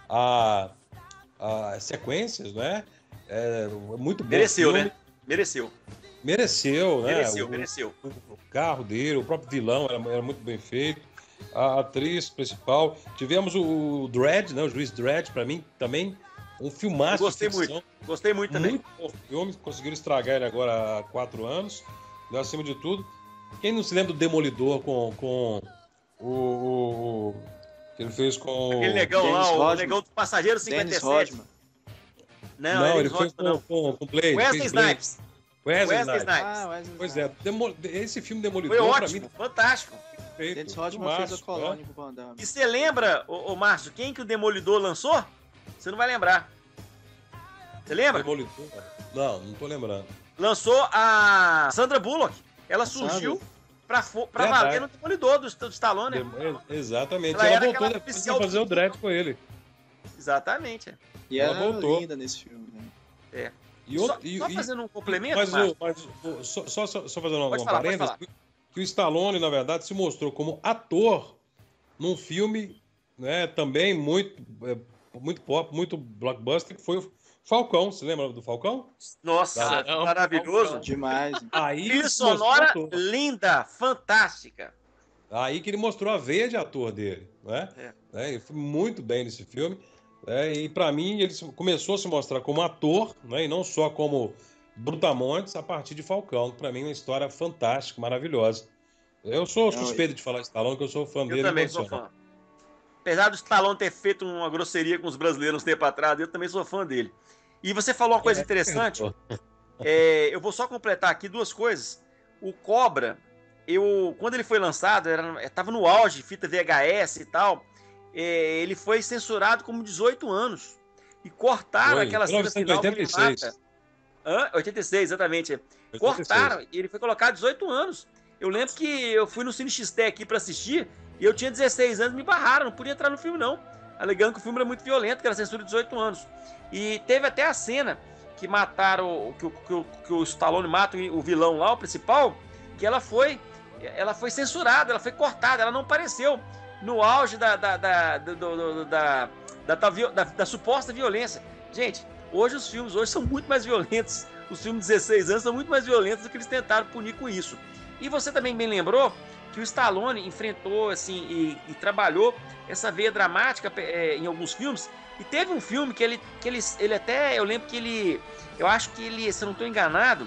a... as sequências, né? É muito bom. Mereceu, filme. né? Mereceu. Mereceu, né? Mereceu, o, mereceu. O, o carro dele, o próprio vilão era, era muito bem feito. A atriz principal. Tivemos o Dredd, né? O Juiz Dredd, para mim, também um filmaço. Eu gostei de ficção. muito. Gostei muito também. Muito bom filme. Conseguiram estragar ele agora há quatro anos. E, acima de tudo, quem não se lembra do Demolidor com, com o... o, o que ele fez com... Aquele negão Dennis lá, o Rodman. negão do passageiro cinquenta e Dennis sete. Rodman. Não, Não, Dennis ele fez Rodman, com, com, com Blade. Wesley fez Blade. Snipes. Wesley, Wesley Snipes. Snipes. Ah, Wesley Pois Snipes. é, Demo- esse filme Demolidor, Foi pra ótimo, mim, fantástico. feito. Dennis Rodman filmaço, fez a colônia pro Van Damme. E você lembra, ô, ô Márcio, quem que o Demolidor lançou? Você não vai lembrar. Você né? lembra? Demolidor. Não, não tô lembrando. Lançou a Sandra Bullock. Ela surgiu Sandra? pra, fo- pra Verdade. valer no Demolidor do, do Stallone. né? Dem- Exatamente. Ela Ela, era voltou aquela depois oficial pra fazer do- o dread com ele. Exatamente. é. E Ela ela era voltou. linda nesse filme, né? E Só, outro- e- só e- fazendo um complemento, Mas, Márcio. o, mas o- só, só, só fazendo uma, Pode uma falar, pode parêntese, que o Stallone, na verdade, se mostrou como ator num filme, né, também muito, é, muito pop, muito blockbuster, que foi o Falcão. Você lembra do Falcão? Nossa, Caramba, maravilhoso. Falcão. Demais. Aí Trilha ele se mostrou sonora ator. linda, fantástica. Aí que ele mostrou a veia de ator dele, né? É. Né, ele foi muito bem nesse filme, né? E para mim ele começou a se mostrar como ator, né? E não só como Brutamontes a partir de Falcão. Para mim é uma história fantástica, maravilhosa. Eu sou Não, suspeito de falar Stallone, que eu sou fã Eu dele. também sou incondicional. fã. Apesar do Stallone ter feito uma grosseria com os brasileiros um tempo atrás, eu também sou fã dele. E você falou uma coisa É, interessante. é. É, eu vou só completar aqui duas coisas. O Cobra, eu, quando ele foi lançado, era, estava no auge, fita V H S e tal. É, ele foi censurado como dezoito anos. E cortaram Foi, aquela cena final que ele mil novecentos e oitenta e seis. mata. Hã? oitenta e seis, exatamente. oitenta e seis. Cortaram e ele foi colocado dezoito anos. Eu lembro que eu fui no Cine X T aqui pra assistir e eu tinha dezesseis anos, me barraram, não podia entrar no filme não, alegando que o filme era muito violento, que era censura de dezoito anos. E teve até a cena que mataram, que, que, que o Stallone mata o vilão lá, o principal, que ela foi, ela foi censurada, ela foi cortada, ela não apareceu no auge da, da, da, do, do, da, da, da, da, da suposta violência. Gente, hoje os filmes hoje são muito mais violentos, os filmes de dezesseis anos são muito mais violentos do que eles tentaram punir com isso. E você também bem lembrou que o Stallone enfrentou assim e, e trabalhou essa veia dramática é, em alguns filmes. E teve um filme que ele, que ele, ele até, eu lembro que ele, eu acho que ele, se eu não estou enganado,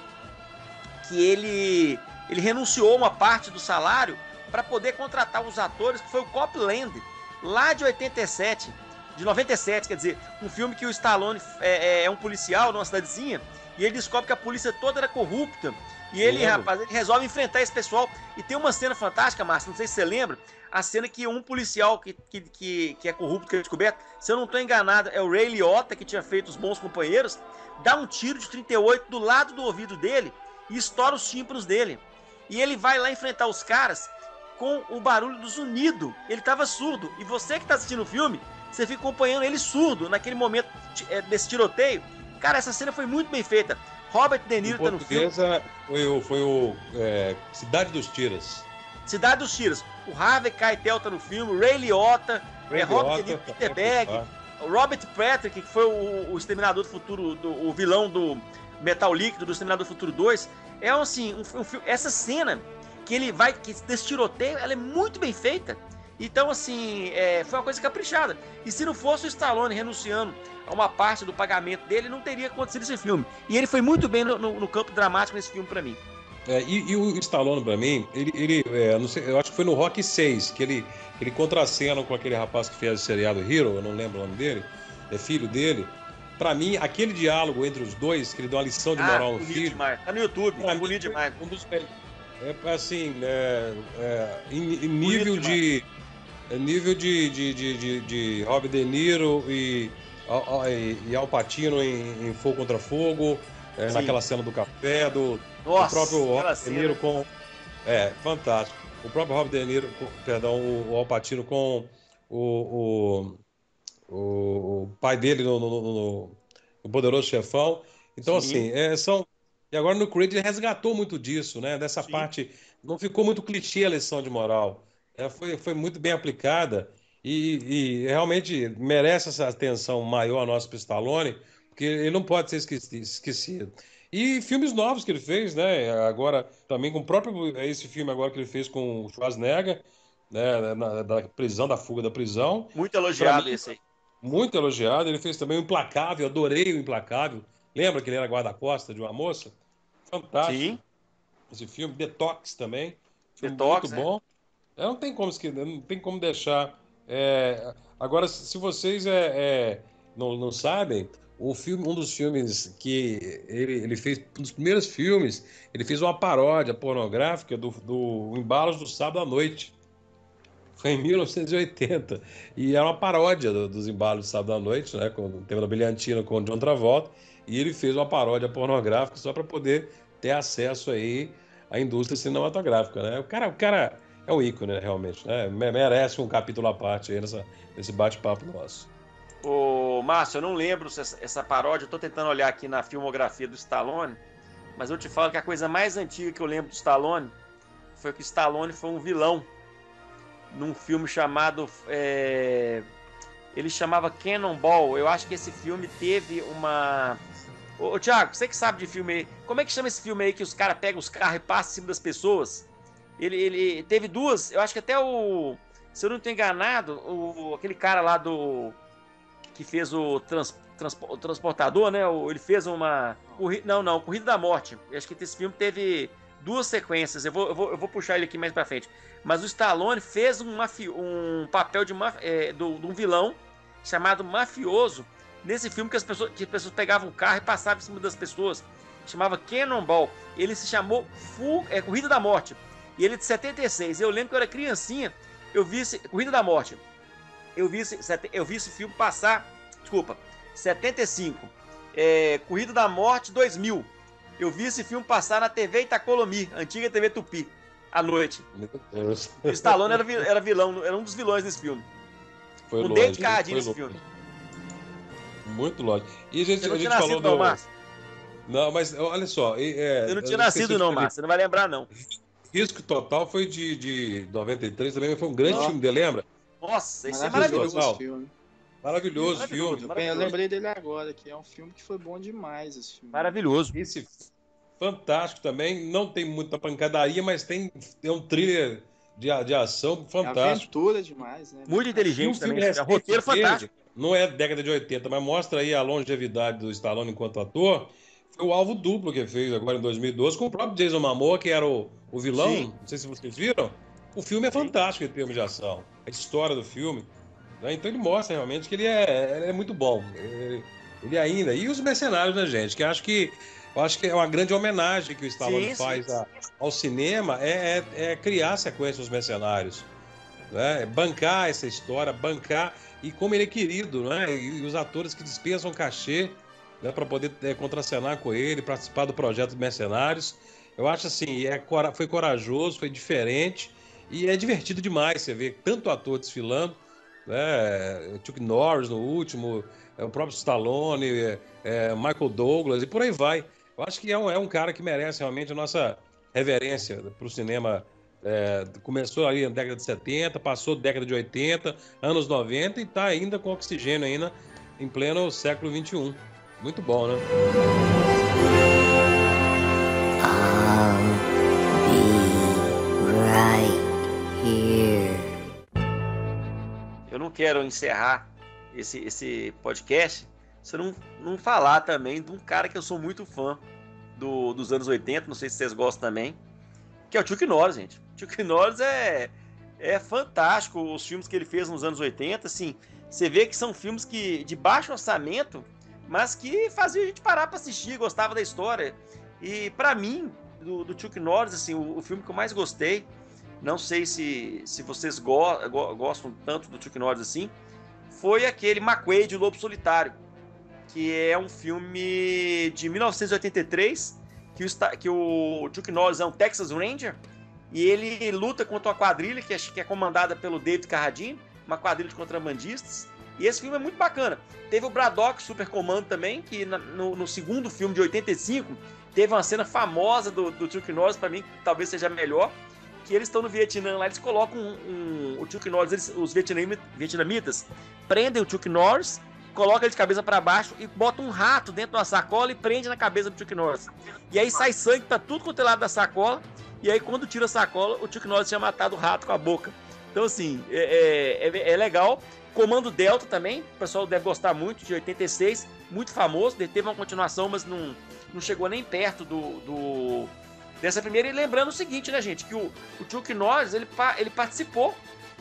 que ele, ele renunciou uma parte do salário para poder contratar os atores, que foi o Copland, lá de oitenta e sete, de noventa e sete, quer dizer, um filme que o Stallone é, é, é um policial numa cidadezinha e ele descobre que a polícia toda era corrupta. E ele, Lembro. rapaz, ele resolve enfrentar esse pessoal. E tem uma cena fantástica, Márcio, não sei se você lembra, a cena que um policial que, que, que, que é corrupto, que é descoberto, se eu não estou enganado, é o Ray Liotta, que tinha feito Os Bons Companheiros, dá um tiro de trinta e oito do lado do ouvido dele e estoura os tímpanos dele. E ele vai lá enfrentar os caras com o barulho do zunido. Ele estava surdo. E você que está assistindo o filme, você fica acompanhando ele surdo naquele momento desse tiroteio. Cara, essa cena foi muito bem feita. Robert De Niro tá no filme. Foi o, foi o é, Cidade dos Tiras. Cidade dos Tiras. O Harvey Keitel tá no filme, o Ray Liotta, Ray é, Robert Liotta, De Niro, Peter Berg, o Robert Patrick, que foi o, o Exterminador do Futuro, do, o vilão do Metal Líquido, do Exterminador do Futuro dois. É assim, um, um, essa cena que ele vai, que desse tiroteio, ela é muito bem feita. Então, assim, é, foi uma coisa caprichada. E se não fosse o Stallone renunciando a uma parte do pagamento dele, não teria acontecido esse filme. E ele foi muito bem no, no, no campo dramático nesse filme pra mim. É, e, e o Stallone, pra mim, ele, ele é, não sei, eu acho que foi no Rocky seis, que ele, ele contracena com aquele rapaz que fez o seriado Hero, eu não lembro o nome dele, é filho dele. Pra mim, aquele diálogo entre os dois, que ele dá uma lição de moral ah, no filho... Demais. Tá no YouTube, é bonito demais. Um dos, é, assim, é, é, em, em nível de... É nível de, de, de, de, de Robert De Niro e, e, e Al Pacino em, em Fogo Contra Fogo, é, naquela cena do café, do, Nossa, do próprio Robert cena. De Niro com... É, fantástico. O próprio Robert De Niro, com, perdão, o, o Al Pacino com o, o, o, o pai dele no, no, no, no Poderoso Chefão. Então, Sim. assim, é, são... E agora no Creed ele resgatou muito disso, né? Dessa Sim. parte... Não ficou muito clichê a lição de moral. É, foi, foi muito bem aplicada e, e realmente merece essa atenção maior nossa para o Stallone, porque ele não pode ser esquecido. E filmes novos que ele fez, né? Agora, também com o próprio esse filme agora que ele fez com o Schwarzenegger, né? Na, da prisão, da fuga da prisão. Muito elogiado mim, esse aí. Muito elogiado. Ele fez também o Implacável, adorei o Implacável. Lembra que ele era guarda-costas de uma moça? Fantástico. Sim. Esse filme, Detox também. Filme Detox, muito bom. É, não tem como não tem como deixar. É... Agora, se vocês é, é... Não, não sabem, o filme, um dos filmes que ele, ele fez, um dos primeiros filmes, ele fez uma paródia pornográfica do, do Embalos do Sábado à Noite. Foi em mil novecentos e oitenta. E era uma paródia do, dos Embalos do Sábado à Noite, né? Com o tema da Brilhantina com o John Travolta. E ele fez uma paródia pornográfica só para poder ter acesso aí à indústria cinematográfica, né? O cara. O cara é um ícone, né, realmente, né? Merece um capítulo à parte aí nessa, nesse bate-papo nosso. Ô, Márcio, eu não lembro essa, essa paródia, eu tô tentando olhar aqui na filmografia do Stallone, mas eu te falo que a coisa mais antiga que eu lembro do Stallone foi que o Stallone foi um vilão num filme chamado... É... Ele chamava Cannonball. Eu acho que esse filme teve uma... Ô, ô Thiago, você que sabe de filme aí, como é que chama esse filme aí que os caras pegam os carros e passam em cima das pessoas? Ele, ele teve duas, eu acho que até o... Se eu não estou enganado, o, aquele cara lá do... Que fez o, trans, trans, o Transportador, né? O, ele fez uma... Corri, não, não, Corrida da Morte. Eu acho que esse filme teve duas sequências. Eu vou, eu vou, eu vou puxar ele aqui mais pra frente. Mas o Stallone fez um, mafi, um papel de, é, do, de um vilão chamado Mafioso nesse filme que as pessoas, que as pessoas pegavam o carro e passavam em cima das pessoas. Chamava Cannonball. Ele se chamou Full, é, Corrida da Morte. E ele é de setenta e seis. Eu lembro que eu era criancinha, eu vi esse... Corrida da Morte. Eu vi esse, eu vi esse filme passar... Desculpa. setenta e cinco. É, Corrida da Morte dois mil. Eu vi esse filme passar na T V Itacolomi, antiga T V Tupi, à noite. Meu Deus. O Stallone era, era vilão, era um dos vilões desse filme. Foi um lógico, dedo de carradinho nesse lógico. filme. Muito lógico. E a gente, Você não a gente tinha falou nascido, do... não, Márcio? Não, mas olha só. É, eu não tinha nascido, não, Márcio. Você não vai lembrar, não. Risco Total foi de, de noventa e três também, foi um grande Nossa. filme dele, lembra? Nossa, esse é Maravilhoso maravilhoso. filme. Maravilhoso, Maravilhoso, filme. Eu, maravilhoso. eu lembrei dele agora, que é um filme que foi bom demais, esse filme. Maravilhoso. Esse fantástico também, não tem muita pancadaria, mas tem, tem um thriller de, de ação É fantástico. aventura demais, né? Muito E um inteligente filme também. É recente roteiro dele, fantástico. não é década de oitenta, mas mostra aí a longevidade do Stallone enquanto ator. Foi o Alvo Duplo que fez agora em dois mil e doze, com o próprio Jason Momoa, que era o, o vilão. Sim. Não sei se vocês viram. O filme é Sim. fantástico em termos de ação. A história do filme. Né? Então ele mostra realmente que ele é, ele é muito bom. Ele, ele ainda. E os mercenários, né, gente? Que acho que eu acho que é uma grande homenagem que o Stallone Sim, faz sim. a- ao cinema é, é, é criar a sequência dos mercenários. Né? Bancar essa história, bancar. E como ele é querido, né? E, e os atores que dispensam cachê, né, para poder é, contracenar com ele, participar do projeto Mercenários. Eu acho assim, é, cora- foi corajoso, foi diferente e é divertido demais você ver tanto ator desfilando, né? Chuck Norris no último, é, o próprio Stallone, é, é, Michael Douglas e por aí vai. Eu acho que é um, é um cara que merece realmente a nossa reverência para o cinema. É, começou ali na década de setenta, passou década de oitenta, anos noventa e está ainda com oxigênio ainda em pleno século vinte e um. Muito bom, né? I'll be right here. Eu não quero encerrar esse, esse podcast se eu não, não falar também de um cara que eu sou muito fã do, dos anos oitenta, não sei se vocês gostam também, que é o Chuck Norris, gente. Chuck Norris é, é fantástico, os filmes que ele fez nos anos oitenta, assim, você vê que são filmes que de baixo orçamento, mas que faziam a gente parar para assistir, gostava da história. E para mim, do, do Chuck Norris, assim, o, o filme que eu mais gostei, não sei se, se vocês go, go, gostam tanto do Chuck Norris assim, foi aquele McQuaid, o Lobo Solitário, que é um filme de mil novecentos e oitenta e três, que o, que o Chuck Norris é um Texas Ranger, e ele luta contra uma quadrilha que é, que é comandada pelo David Carradine, uma quadrilha de contrabandistas, e esse filme é muito bacana. Teve o Braddock Super Comando também, que na, no, no segundo filme de oitenta e cinco, teve uma cena famosa do, do Chuck Norris, para mim, que talvez seja melhor, que eles estão no Vietnã lá, eles colocam um, um, o Chuck Norris, eles, os vietnamitas prendem o Chuck Norris, colocam ele de cabeça para baixo e botam um rato dentro de uma sacola e prende na cabeça do Chuck Norris. E aí sai sangue pra tudo quanto é lado da sacola, e aí quando tira a sacola, o Chuck Norris tinha matado o rato com a boca. Então assim, é, é, é legal. Comando Delta também, o pessoal deve gostar muito, de oitenta e seis, muito famoso, teve uma continuação, mas não, não chegou nem perto do, do dessa primeira. E lembrando o seguinte, né, gente, que o, o Chuck Norris, ele, ele participou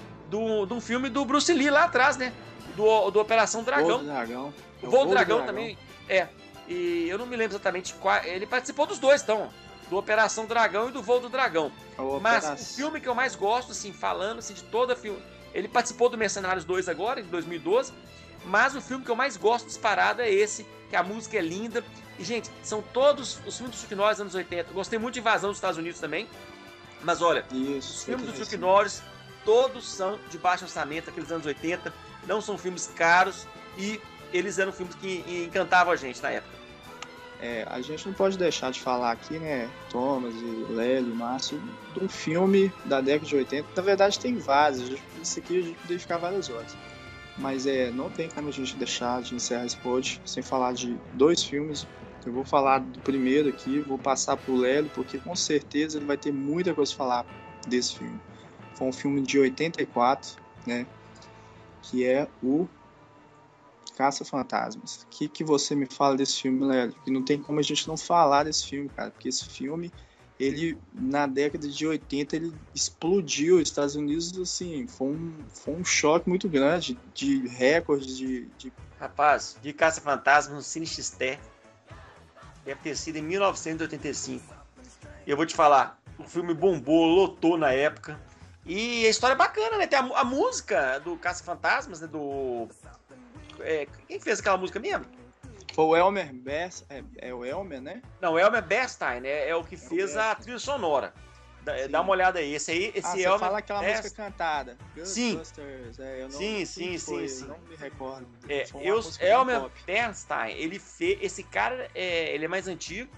do, de um filme do Bruce Lee lá atrás, né, do, do Operação Dragão. Voo do Dragão. O Voo do Dragão, Dragão também, é, e eu não me lembro exatamente qual, ele participou dos dois, então, do Operação Dragão e do Voo do Dragão. Mas o filme que eu mais gosto, assim, falando assim, de toda filme, ele participou do Mercenários dois agora, em dois mil e doze, mas o filme que eu mais gosto disparado é esse, que a música é linda. E, gente, são todos os filmes do Chuck Norris dos anos oitenta. Gostei muito de Invasão dos Estados Unidos também. Mas, olha, Isso, os filmes do Chuck Norris, todos são de baixo orçamento, aqueles anos oitenta. Não são filmes caros e eles eram filmes que encantavam a gente na época. É, a gente não pode deixar de falar aqui, né, Thomas e Lélio, Márcio, de um filme da década de oitenta. Na verdade, tem vários. Isso aqui a gente poderia ficar várias horas. Mas é, não tem como a gente deixar de encerrar esse pod sem falar de dois filmes. Eu vou falar do primeiro aqui, vou passar pro Lélio, porque com certeza ele vai ter muita coisa a falar desse filme. Foi um filme de oitenta e quatro, né, que é o Caça-Fantasmas. O que, que você me fala desse filme, Lélio? Que não tem como a gente não falar desse filme, cara, porque esse filme, ele, na década de oitenta, ele explodiu os Estados Unidos, assim, foi um, foi um choque muito grande de recordes de... de... Rapaz, de Caça-Fantasmas no Cine Xté, deve ter sido em mil novecentos e oitenta e cinco. E eu vou te falar, o filme bombou, lotou na época, e a história é bacana, né? Tem a, a música do Caça-Fantasmas, né, do... É, quem fez aquela música mesmo? Foi o Elmer Best, é, é o Elmer, né? Não, o Elmer Bernstein, né? É o que fez a trilha sonora. Dá, dá uma olhada aí. Esse aí, esse ah, você Elmer fala aquela Best... música cantada. Sim. É, eu não, sim, sim, foi, sim, sim. Não me recordo. É, eu, Elmer Bernstein, ele fez... Esse cara, é, ele é mais antigo.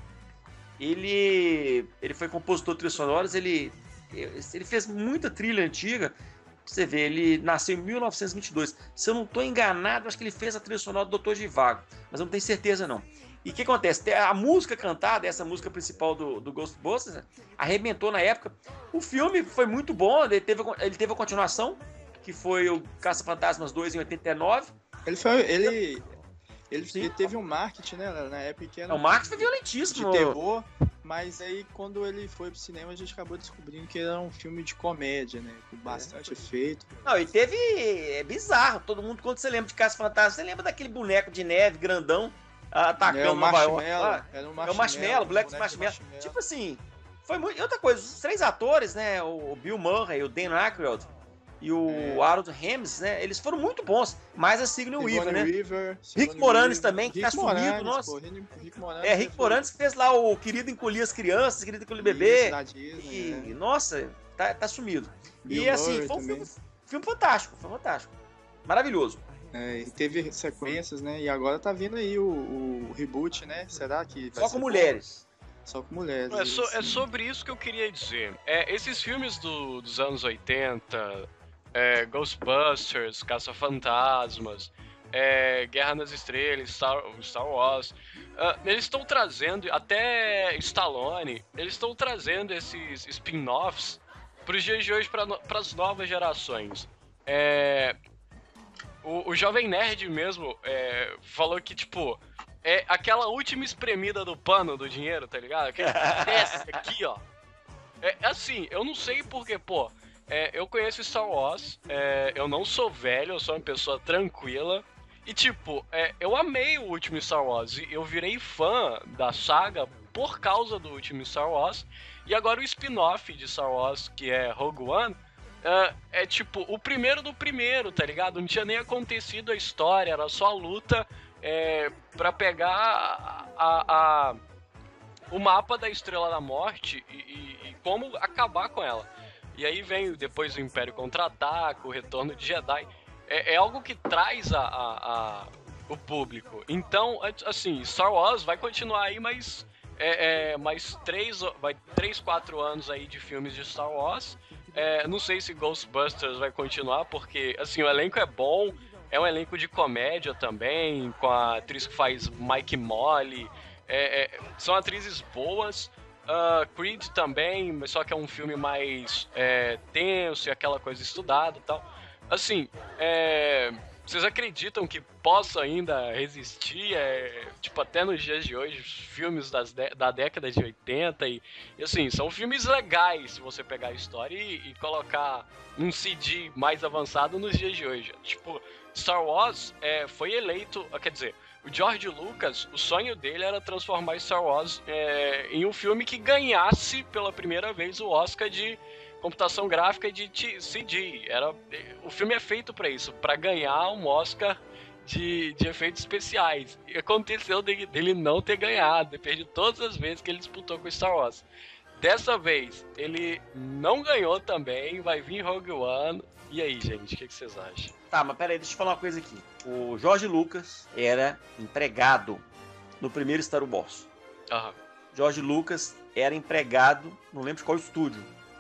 Ele, ele foi compositor de trilhas sonoras. Ele, ele fez muita trilha antiga. Você vê, ele nasceu em mil novecentos e vinte e dois. Se eu não estou enganado, acho que ele fez a trilha sonora do doutor Zhivago, mas eu não tenho certeza não. E o que acontece? A música cantada, essa música principal do, do Ghostbusters, né, arrebentou na época. O filme foi muito bom, ele teve, ele teve a continuação, que foi o Caça-Fantasmas dois em oitenta e nove. Ele foi... Ele... Ele, ele teve um marketing, né, na época que era o marketing foi violentíssimo. De terror, mas aí quando ele foi pro cinema a gente acabou descobrindo que era um filme de comédia, né, com bastante é. efeito. Não, e teve... é bizarro, todo mundo, quando você lembra de Caça-Fantasmas, você lembra daquele boneco de neve grandão atacando é, Nova York. Ah, era um é o Marshmallow, Black Marshmallow. Tipo assim, foi muito... E outra coisa, os três atores, né, o Bill Murray, o Dan Aykroyd e o é. Harold Ramis, né? Eles foram muito bons. Mais a Sigourney Weaver, né? Weaver, Rick Moranis também, que Rick tá sumido, Moranis, nossa. Pô, Rick Moranis é, Rick Moranis que fez lá o Querido Encolher as Crianças, Querido Encolher o Bebê. Disney, e, é. Nossa, tá, tá sumido. Bill e assim, Murray foi um também. filme, filme fantástico, foi fantástico. Maravilhoso. É, e teve sequências, né? E agora tá vindo aí o, o reboot, né? Será que vai Só ser com mulheres. Bom? Só com mulheres. É, so, é sobre isso que eu queria dizer. É, esses filmes do, dos anos oitenta... É, Ghostbusters, Caça-Fantasmas, é, Guerra nas Estrelas, Star, Star Wars, uh, eles estão trazendo, até Stallone, eles estão trazendo esses spin-offs para os dias de hoje, para as novas gerações. É, o, o Jovem Nerd mesmo é, falou que, tipo, é aquela última espremida do pano do dinheiro, tá ligado? Aquele que desce aqui, ó. É assim, eu não sei porque, pô, É, eu conheço Star Wars, é, eu não sou velho, eu sou uma pessoa tranquila. E tipo, é, eu amei o último Star Wars, e eu virei fã da saga por causa do último Star Wars. E agora o spin-off de Star Wars, que é Rogue One, é, é tipo o primeiro do primeiro, tá ligado? Não tinha nem acontecido a história, era só a luta é, pra pegar a, a, a, o mapa da Estrela da Morte e, e, e como acabar com ela. E aí vem depois o Império Contra-Ataca, o Retorno de Jedi. É, é algo que traz a, a, a, o público. Então, assim, Star Wars vai continuar aí mais, é, é, mais três, vai, três, quatro anos aí de filmes de Star Wars. É, não sei se Ghostbusters vai continuar, porque assim, o elenco é bom. É um elenco de comédia também, com a atriz que faz Mike Molly. É, é, são atrizes boas. Uh, Creed também, mas só que é um filme mais é, tenso e aquela coisa estudada e tal. Assim, é, vocês acreditam que possa ainda resistir, é, tipo, até nos dias de hoje, filmes das de- da década de oitenta e, e assim, são filmes legais se você pegar a história e, e colocar um C D mais avançado nos dias de hoje. Tipo, Star Wars é, foi eleito, quer dizer, o George Lucas, o sonho dele era transformar Star Wars é, em um filme que ganhasse pela primeira vez o Oscar de computação gráfica e de C D. Era, o filme é feito para isso, para ganhar um Oscar de, de efeitos especiais. E aconteceu dele, dele não ter ganhado, depois de todas as vezes que ele disputou com Star Wars. Dessa vez, ele não ganhou também, vai vir Rogue One. E aí, gente, o que, que vocês acham? Tá, mas peraí, deixa eu falar uma coisa aqui. O George Lucas era empregado no primeiro Star Wars. Aham. George Lucas era empregado, não lembro de qual estúdio.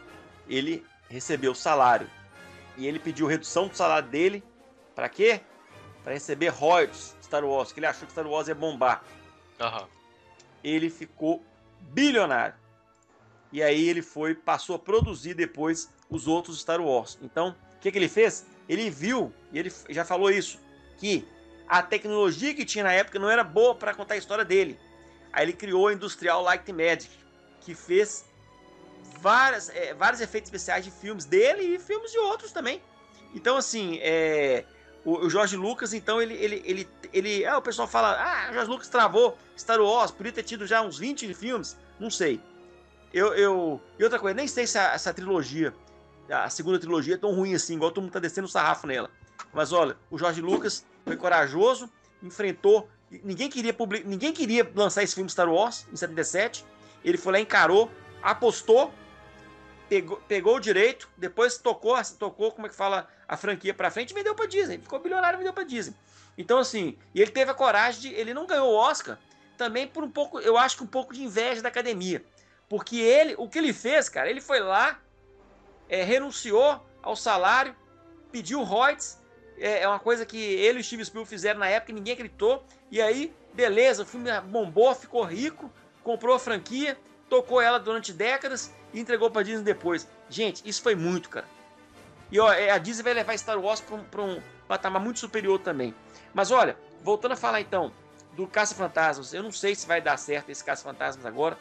Ele recebeu salário. E ele pediu redução do salário dele. Pra quê? Pra receber royalties de Star Wars, que ele achou que Star Wars ia bombar. Aham. Ele ficou bilionário. E aí ele foi, passou a produzir depois os outros Star Wars. Então, o que, que ele fez? Ele viu, e ele já falou isso, que a tecnologia que tinha na época não era boa para contar a história dele. Aí ele criou a Industrial Light and Magic, que fez várias, é, vários efeitos especiais de filmes dele e filmes de outros também. Então, assim, é, o, o George Lucas, então, ele... ele, ele, ele ah, o pessoal fala, ah, o George Lucas travou Star Wars, podia ter tido já uns vinte filmes, não sei. Eu, eu, e outra coisa, nem sei se a, essa trilogia, a segunda trilogia é tão ruim assim, igual todo mundo tá descendo o sarrafo nela. Mas olha, o George Lucas foi corajoso, enfrentou, ninguém queria, public, ninguém queria lançar esse filme Star Wars em setenta e sete, ele foi lá, encarou, apostou, pegou, pegou o direito, depois tocou, tocou, como é que fala, a franquia pra frente e vendeu pra Disney, ficou bilionário e vendeu pra Disney. Então assim, e ele teve a coragem de, ele não ganhou o Oscar, também por um pouco, eu acho que um pouco de inveja da academia. Porque ele, o que ele fez, cara, ele foi lá, é, renunciou ao salário, pediu royalties, é, é uma coisa que ele e o Steven Spielberg fizeram na época e ninguém acreditou. E aí, beleza, o filme bombou, ficou rico, comprou a franquia, tocou ela durante décadas e entregou pra Disney depois. Gente, isso foi muito, cara. E ó, a Disney vai levar Star Wars pra um, pra um patamar muito superior também. Mas olha, voltando a falar então do Caça-Fantasmas, eu não sei se vai dar certo esse Caça-Fantasmas agora.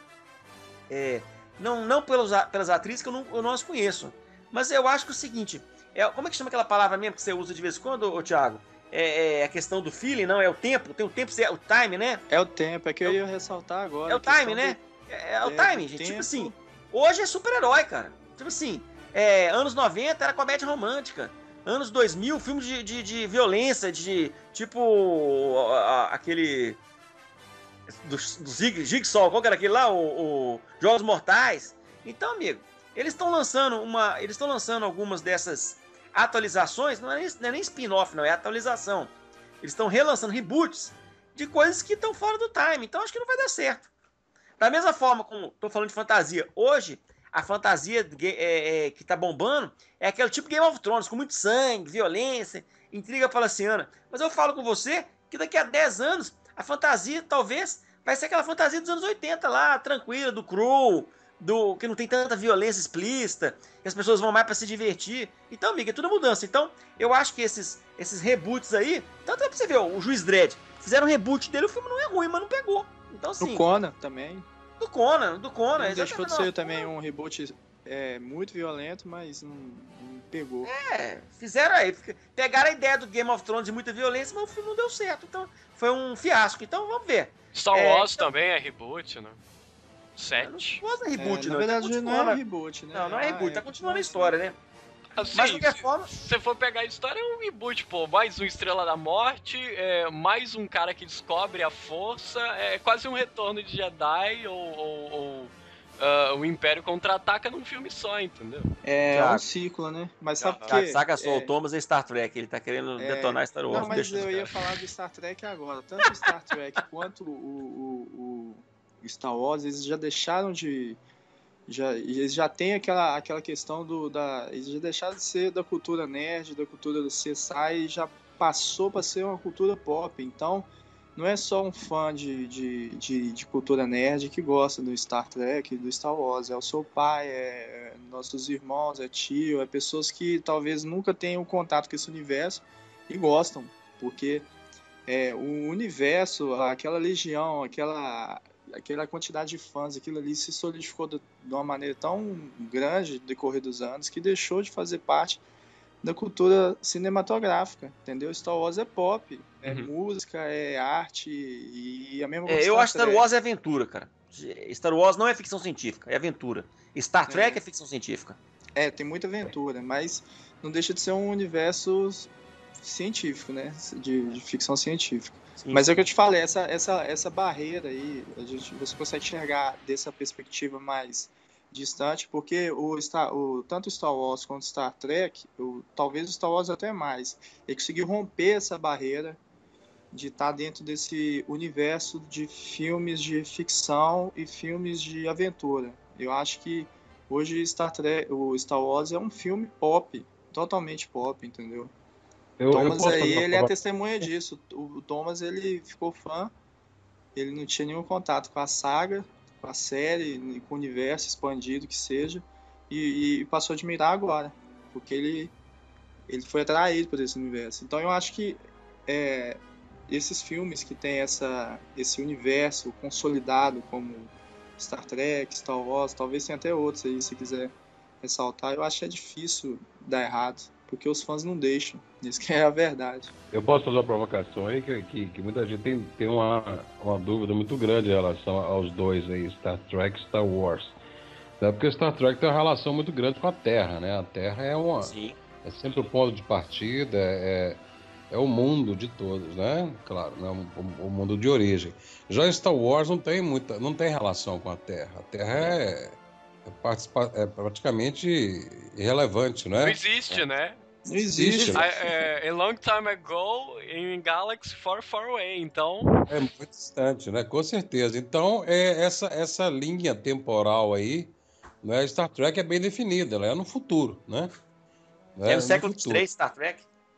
É, não não pelos, pelas atrizes que eu não, eu não as conheço, mas eu acho que é o seguinte, é, como é que chama aquela palavra mesmo que você usa de vez em quando, ô, Thiago? É, é a questão do feeling, não? É o tempo, tem o tempo, o time, né? É o tempo, é que eu ia ressaltar agora. É o time, né? Do, é, é o é, time, gente, tempo. Tipo assim, hoje é super-herói, cara, tipo assim, é, anos noventa era comédia romântica, anos dois mil, filme de, de, de violência, de tipo a, a, aquele... do, do Jigsaw, qual que era aquele lá? O, o Jogos Mortais. Então, amigo, eles estão lançando uma. Eles estão lançando algumas dessas atualizações, não é nem, não é nem spin-off, não, é atualização. Eles estão relançando reboots de coisas que estão fora do time. Então acho que não vai dar certo. Da mesma forma como estou falando de fantasia, hoje a fantasia é, é, que está bombando é aquele tipo Game of Thrones, com muito sangue, violência, intriga palaciana. Mas eu falo com você que daqui a dez anos a fantasia talvez vai ser aquela fantasia dos anos oitenta lá, tranquila, do cru, do que não tem tanta violência explícita, que as pessoas vão mais para se divertir. Então, amiga, é tudo mudança. Então, eu acho que esses, esses reboots aí, tanto é pra você ver, ó, o Juiz Dredd, fizeram um reboot dele, o filme não é ruim, mas não pegou. Então, assim... Do Conan também. Do Conan, do Conan. Não deixou de ser também um reboot é, muito violento, mas não, não pegou. É, fizeram aí, pegaram a ideia do Game of Thrones de muita violência, mas o filme não deu certo. Então, foi um fiasco. Então, vamos ver. Star é, Wars então... também é reboot, né? Sete. Não é reboot, é, não. Na verdade, tá não é reboot, né? Não, não é reboot, ah, tá é continuando a história, né? Assim, mas de qualquer forma. Se você for pegar a história, é um reboot, pô. Mais um Estrela da Morte, é, mais um cara que descobre a força, é quase um retorno de Jedi ou, ou, ou uh, o Império Contra-Ataca num filme só, entendeu? É Já. um ciclo, né? Mas sabe por Tá, quê? saca só, é... o Thomas é Star Trek, ele tá querendo é... detonar Star Wars. Não, mas deixa eu ia cara. falar do Star Trek agora. Tanto o Star Trek quanto o, o, o Star Wars, eles já deixaram de... Já, eles já têm aquela, aquela questão do... Da, eles já deixaram de ser da cultura nerd, da cultura do C S I, e já passou para ser uma cultura pop. Então, não é só um fã de, de, de, de cultura nerd que gosta do Star Trek, do Star Wars. É o seu pai, é nossos irmãos, é tio, é pessoas que talvez nunca tenham contato com esse universo e gostam, porque é, o universo, aquela legião, aquela... aquela quantidade de fãs, aquilo ali se solidificou de, de uma maneira tão grande no decorrer dos anos que deixou de fazer parte da cultura cinematográfica, entendeu? Star Wars é pop, é uhum. música, é arte e a mesma coisa. É, eu acho que Star Wars é aventura, cara. Star Wars não é ficção científica, é aventura. Star Trek é, é ficção científica. É, tem muita aventura, mas não deixa de ser um universo científico, né? De, de ficção científica. Sim. Mas é o que eu te falei, essa, essa, essa barreira aí, a gente, você consegue enxergar dessa perspectiva mais distante, porque o Star, o, tanto o Star Wars quanto o Star Trek, o, talvez o Star Wars até mais, ele conseguiu romper essa barreira de estar dentro desse universo de filmes de ficção e filmes de aventura. Eu acho que hoje Star Trek, o Star Wars é um filme pop, totalmente pop, entendeu? Eu, Thomas eu posso aí, fazer uma ele é a prova- testemunha disso. O Thomas, ele ficou fã, ele não tinha nenhum contato com a saga, com a série, com o universo expandido que seja, e, e passou a admirar agora, porque ele, ele foi atraído por esse universo. Então eu acho que é, esses filmes que tem essa, esse universo consolidado como Star Trek, Star Wars, talvez tenha até outros aí, se quiser ressaltar, eu acho que é difícil dar errado, porque os fãs não deixam, isso que é a verdade. Eu posso fazer uma provocação aí, que, que, que muita gente tem, tem uma, uma dúvida muito grande em relação aos dois aí, Star Trek e Star Wars. É porque Star Trek tem uma relação muito grande com a Terra, né? A Terra é uma Sim. é sempre o ponto de partida, é, é o mundo de todos, né? Claro, né? O, o mundo de origem. Já Star Wars não tem muita, não tem relação com a Terra. A Terra é, é, participa- é praticamente irrelevante, Não né? existe, né? Não existe. I- é, a long time ago in galaxy far, far away. Então, É muito distante, né? Com certeza. Então, é essa, essa linha temporal aí, né? Star Trek é bem definida, ela é no futuro, né? É no século futuro. vinte e três, Star Trek.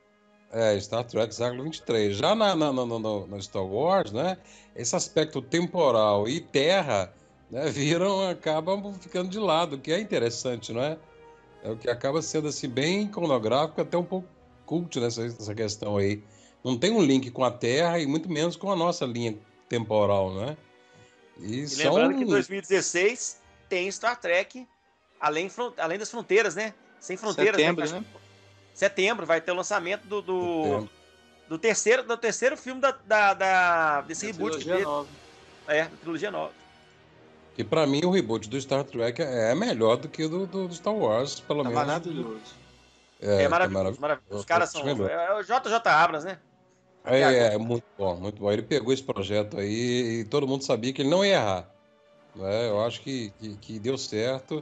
É, Star Trek século vinte e três. Já na, na, na, no, no Star Wars, né? Esse aspecto temporal e terra, né? Viram, acabam ficando de lado, o que é interessante, não é? É o que acaba sendo assim bem iconográfico, até um pouco cult nessa, nessa questão aí. Não tem um link com a Terra e muito menos com a nossa linha temporal, né? E, E são... lembrando que em dois mil e dezesseis tem Star Trek além, fron- além das fronteiras, né? Sem fronteiras, Setembro, né? né? Setembro vai ter o lançamento do, do, Setembro. do terceiro, do terceiro filme da, da, da- desse Da reboot que trilogia teve. nova. É, da trilogia nova. Que pra mim o reboot do Star Trek é melhor do que o do, do Star Wars, pelo Tá menos. maravilhoso. É, É, que maravilhoso, maravilhoso. Os caras Acho são. melhor. É o J J Abrams, né? Até É, agora. é, muito bom, muito bom. Ele pegou esse projeto aí e todo mundo sabia que ele não ia errar, né? Eu acho que, que, que deu certo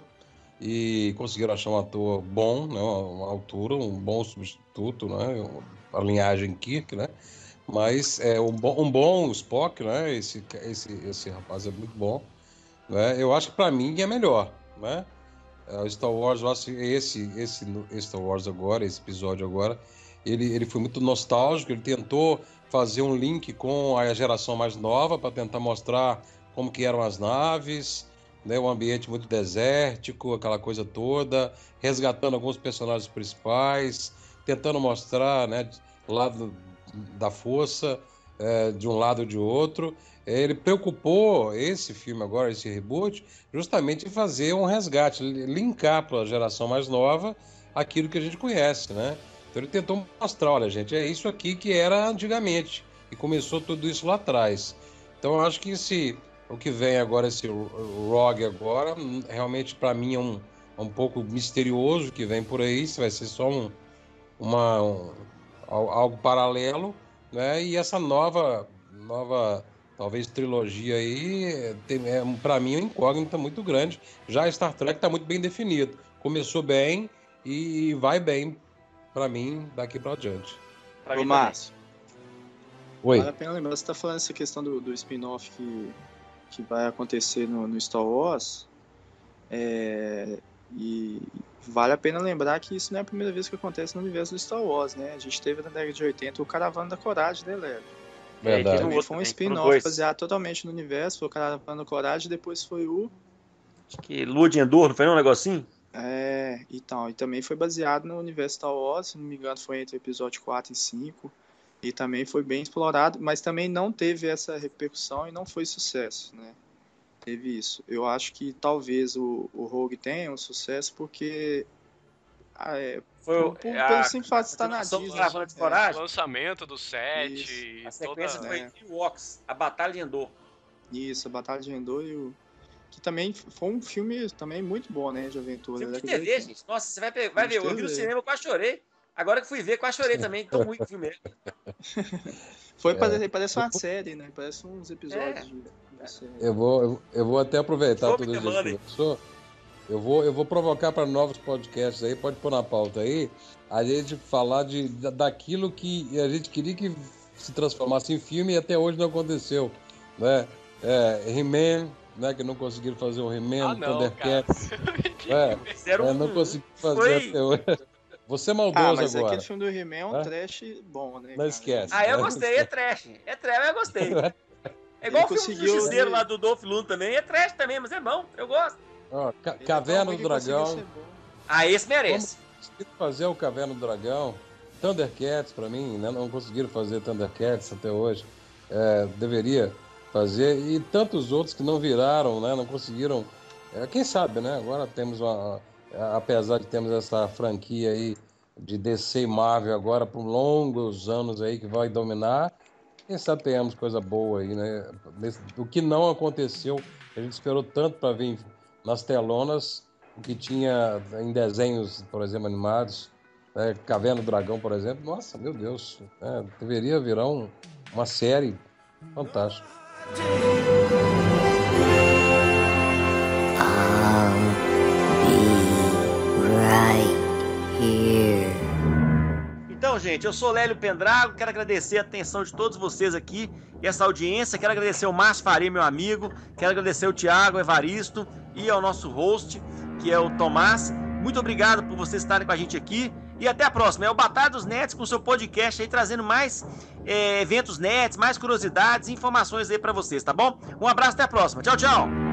e conseguiram achar um ator bom, né? Uma, uma altura, um bom substituto, né? A linhagem Kirk, né? Mas é um bom, um bom Spock, né? Esse, esse, esse rapaz é muito bom, né? Eu acho que para mim é melhor, né? O Star Wars, eu acho que esse, esse, esse Star Wars agora, esse episódio agora, ele, ele foi muito nostálgico, ele tentou fazer um link com a geração mais nova para tentar mostrar como que eram as naves, né, um ambiente muito desértico, aquela coisa toda, resgatando alguns personagens principais, tentando mostrar, né, lado da força, é, de um lado ou de outro. Ele preocupou esse filme agora, esse reboot, justamente em fazer um resgate, linkar para a geração mais nova aquilo que a gente conhece, né? Então ele tentou mostrar, olha, gente, é isso aqui que era antigamente, e começou tudo isso lá atrás. Então eu acho que esse, o que vem agora, esse Rogue agora, realmente para mim é um, é um pouco misterioso o que vem por aí, se vai ser só um, uma, um, algo paralelo, né? E essa nova, nova talvez trilogia aí, tem, é, para mim é uma incógnita muito grande. Já Star Trek está muito bem definido. Começou bem e vai bem para mim daqui para adiante. Pra Ô, mim Márcio, Oi. vale a pena lembrar, você tá falando essa questão do, do spin-off que, que vai acontecer no, no Star Wars, é, e vale a pena lembrar que isso não é a primeira vez que acontece no universo do Star Wars, né? A gente teve na década de oitenta o Caravana da Coragem, né, Léo? É, Verdade. teve Também outro foi um também, foram spin-off dois. baseado totalmente no universo, foi o Caravana da Coragem, depois foi o... Acho que Lua de Endor, não foi um negocinho? É, então, e também foi baseado no universo Star Wars, se não me engano foi entre o episódio quatro e cinco, e também foi bem explorado, mas também não teve essa repercussão e não foi sucesso, né? Teve isso. Eu acho que talvez o, o Rogue tenha um sucesso porque ah, é, Foi por, o- por, a- pelo simples fato de estar na continuação do Disney. Caravana de É, o Coragem. lançamento do set Isso. e A sequência toda... foi É. Ewoks, a Batalha de Endor. isso, a Batalha de Endor e o... que também foi um filme também muito bom, né, de aventura. Filme de década T V, oitenta. gente. Nossa, você vai, pe- vai ver. Filme de Eu vi no T V. cinema, eu quase chorei. Agora que fui ver, quase chorei também. Tão ruim que o filme é. Foi, parece, parece uma série, né? Parece uns episódios É. de, de série. Eu vou, eu, eu vou até aproveitar Show tudo me isso que the a gente conversou. Eu vou, eu vou provocar para novos podcasts aí, pode pôr na pauta aí, a gente falar de, da- daquilo que a gente queria que se transformasse em filme e até hoje não aconteceu, né? É, He-Man, né, que não conseguiram fazer o He-Man, Ah, não, Thundercats. cara. É, Fizeram é, não um- conseguiram fazer foi- até hoje. Você é Ah, maldoso mas agora. aquele filme do He-Man é um Hã? trash bom, né? Não cara? esquece. Ah, eu É. gostei, é trash. É trash, eu gostei. É igual o Ele filme do conseguiu- Justiceiro lá do Dolph Lundgren também. É trash também, mas é bom, eu gosto. Ó, Ca- Ele é tão Caverna ruim do que conseguiu Dragão. ser bom. Ah, esse merece. Conseguiram fazer o Caverna do Dragão. Thundercats, pra mim, né? Não conseguiram fazer Thundercats até hoje. É, deveria fazer. E tantos outros que não viraram, né? Não conseguiram. É, quem sabe, né? Agora temos uma. Apesar de termos essa franquia aí de D C e Marvel agora por longos anos aí que vai dominar, quem sabe tenhamos coisa boa aí, né? O que não aconteceu, a gente esperou tanto para vir nas telonas, o que tinha em desenhos, por exemplo, animados, né? Caverna do Dragão, por exemplo, nossa, meu Deus, né? Deveria virar um, uma série fantástica. I'll be right here. Então, gente, eu sou Lélio Pendrago, quero agradecer a atenção de todos vocês aqui e essa audiência, quero agradecer o Márcio Faria, meu amigo, quero agradecer o Thiago, o Evaristo e ao nosso host, que é o Tomás. Muito obrigado por vocês estarem com a gente aqui e até a próxima. É o Batalha dos Nerds com o seu podcast aí, trazendo mais é, eventos nerds, mais curiosidades e informações aí pra vocês, tá bom? Um abraço, até a próxima. Tchau, tchau!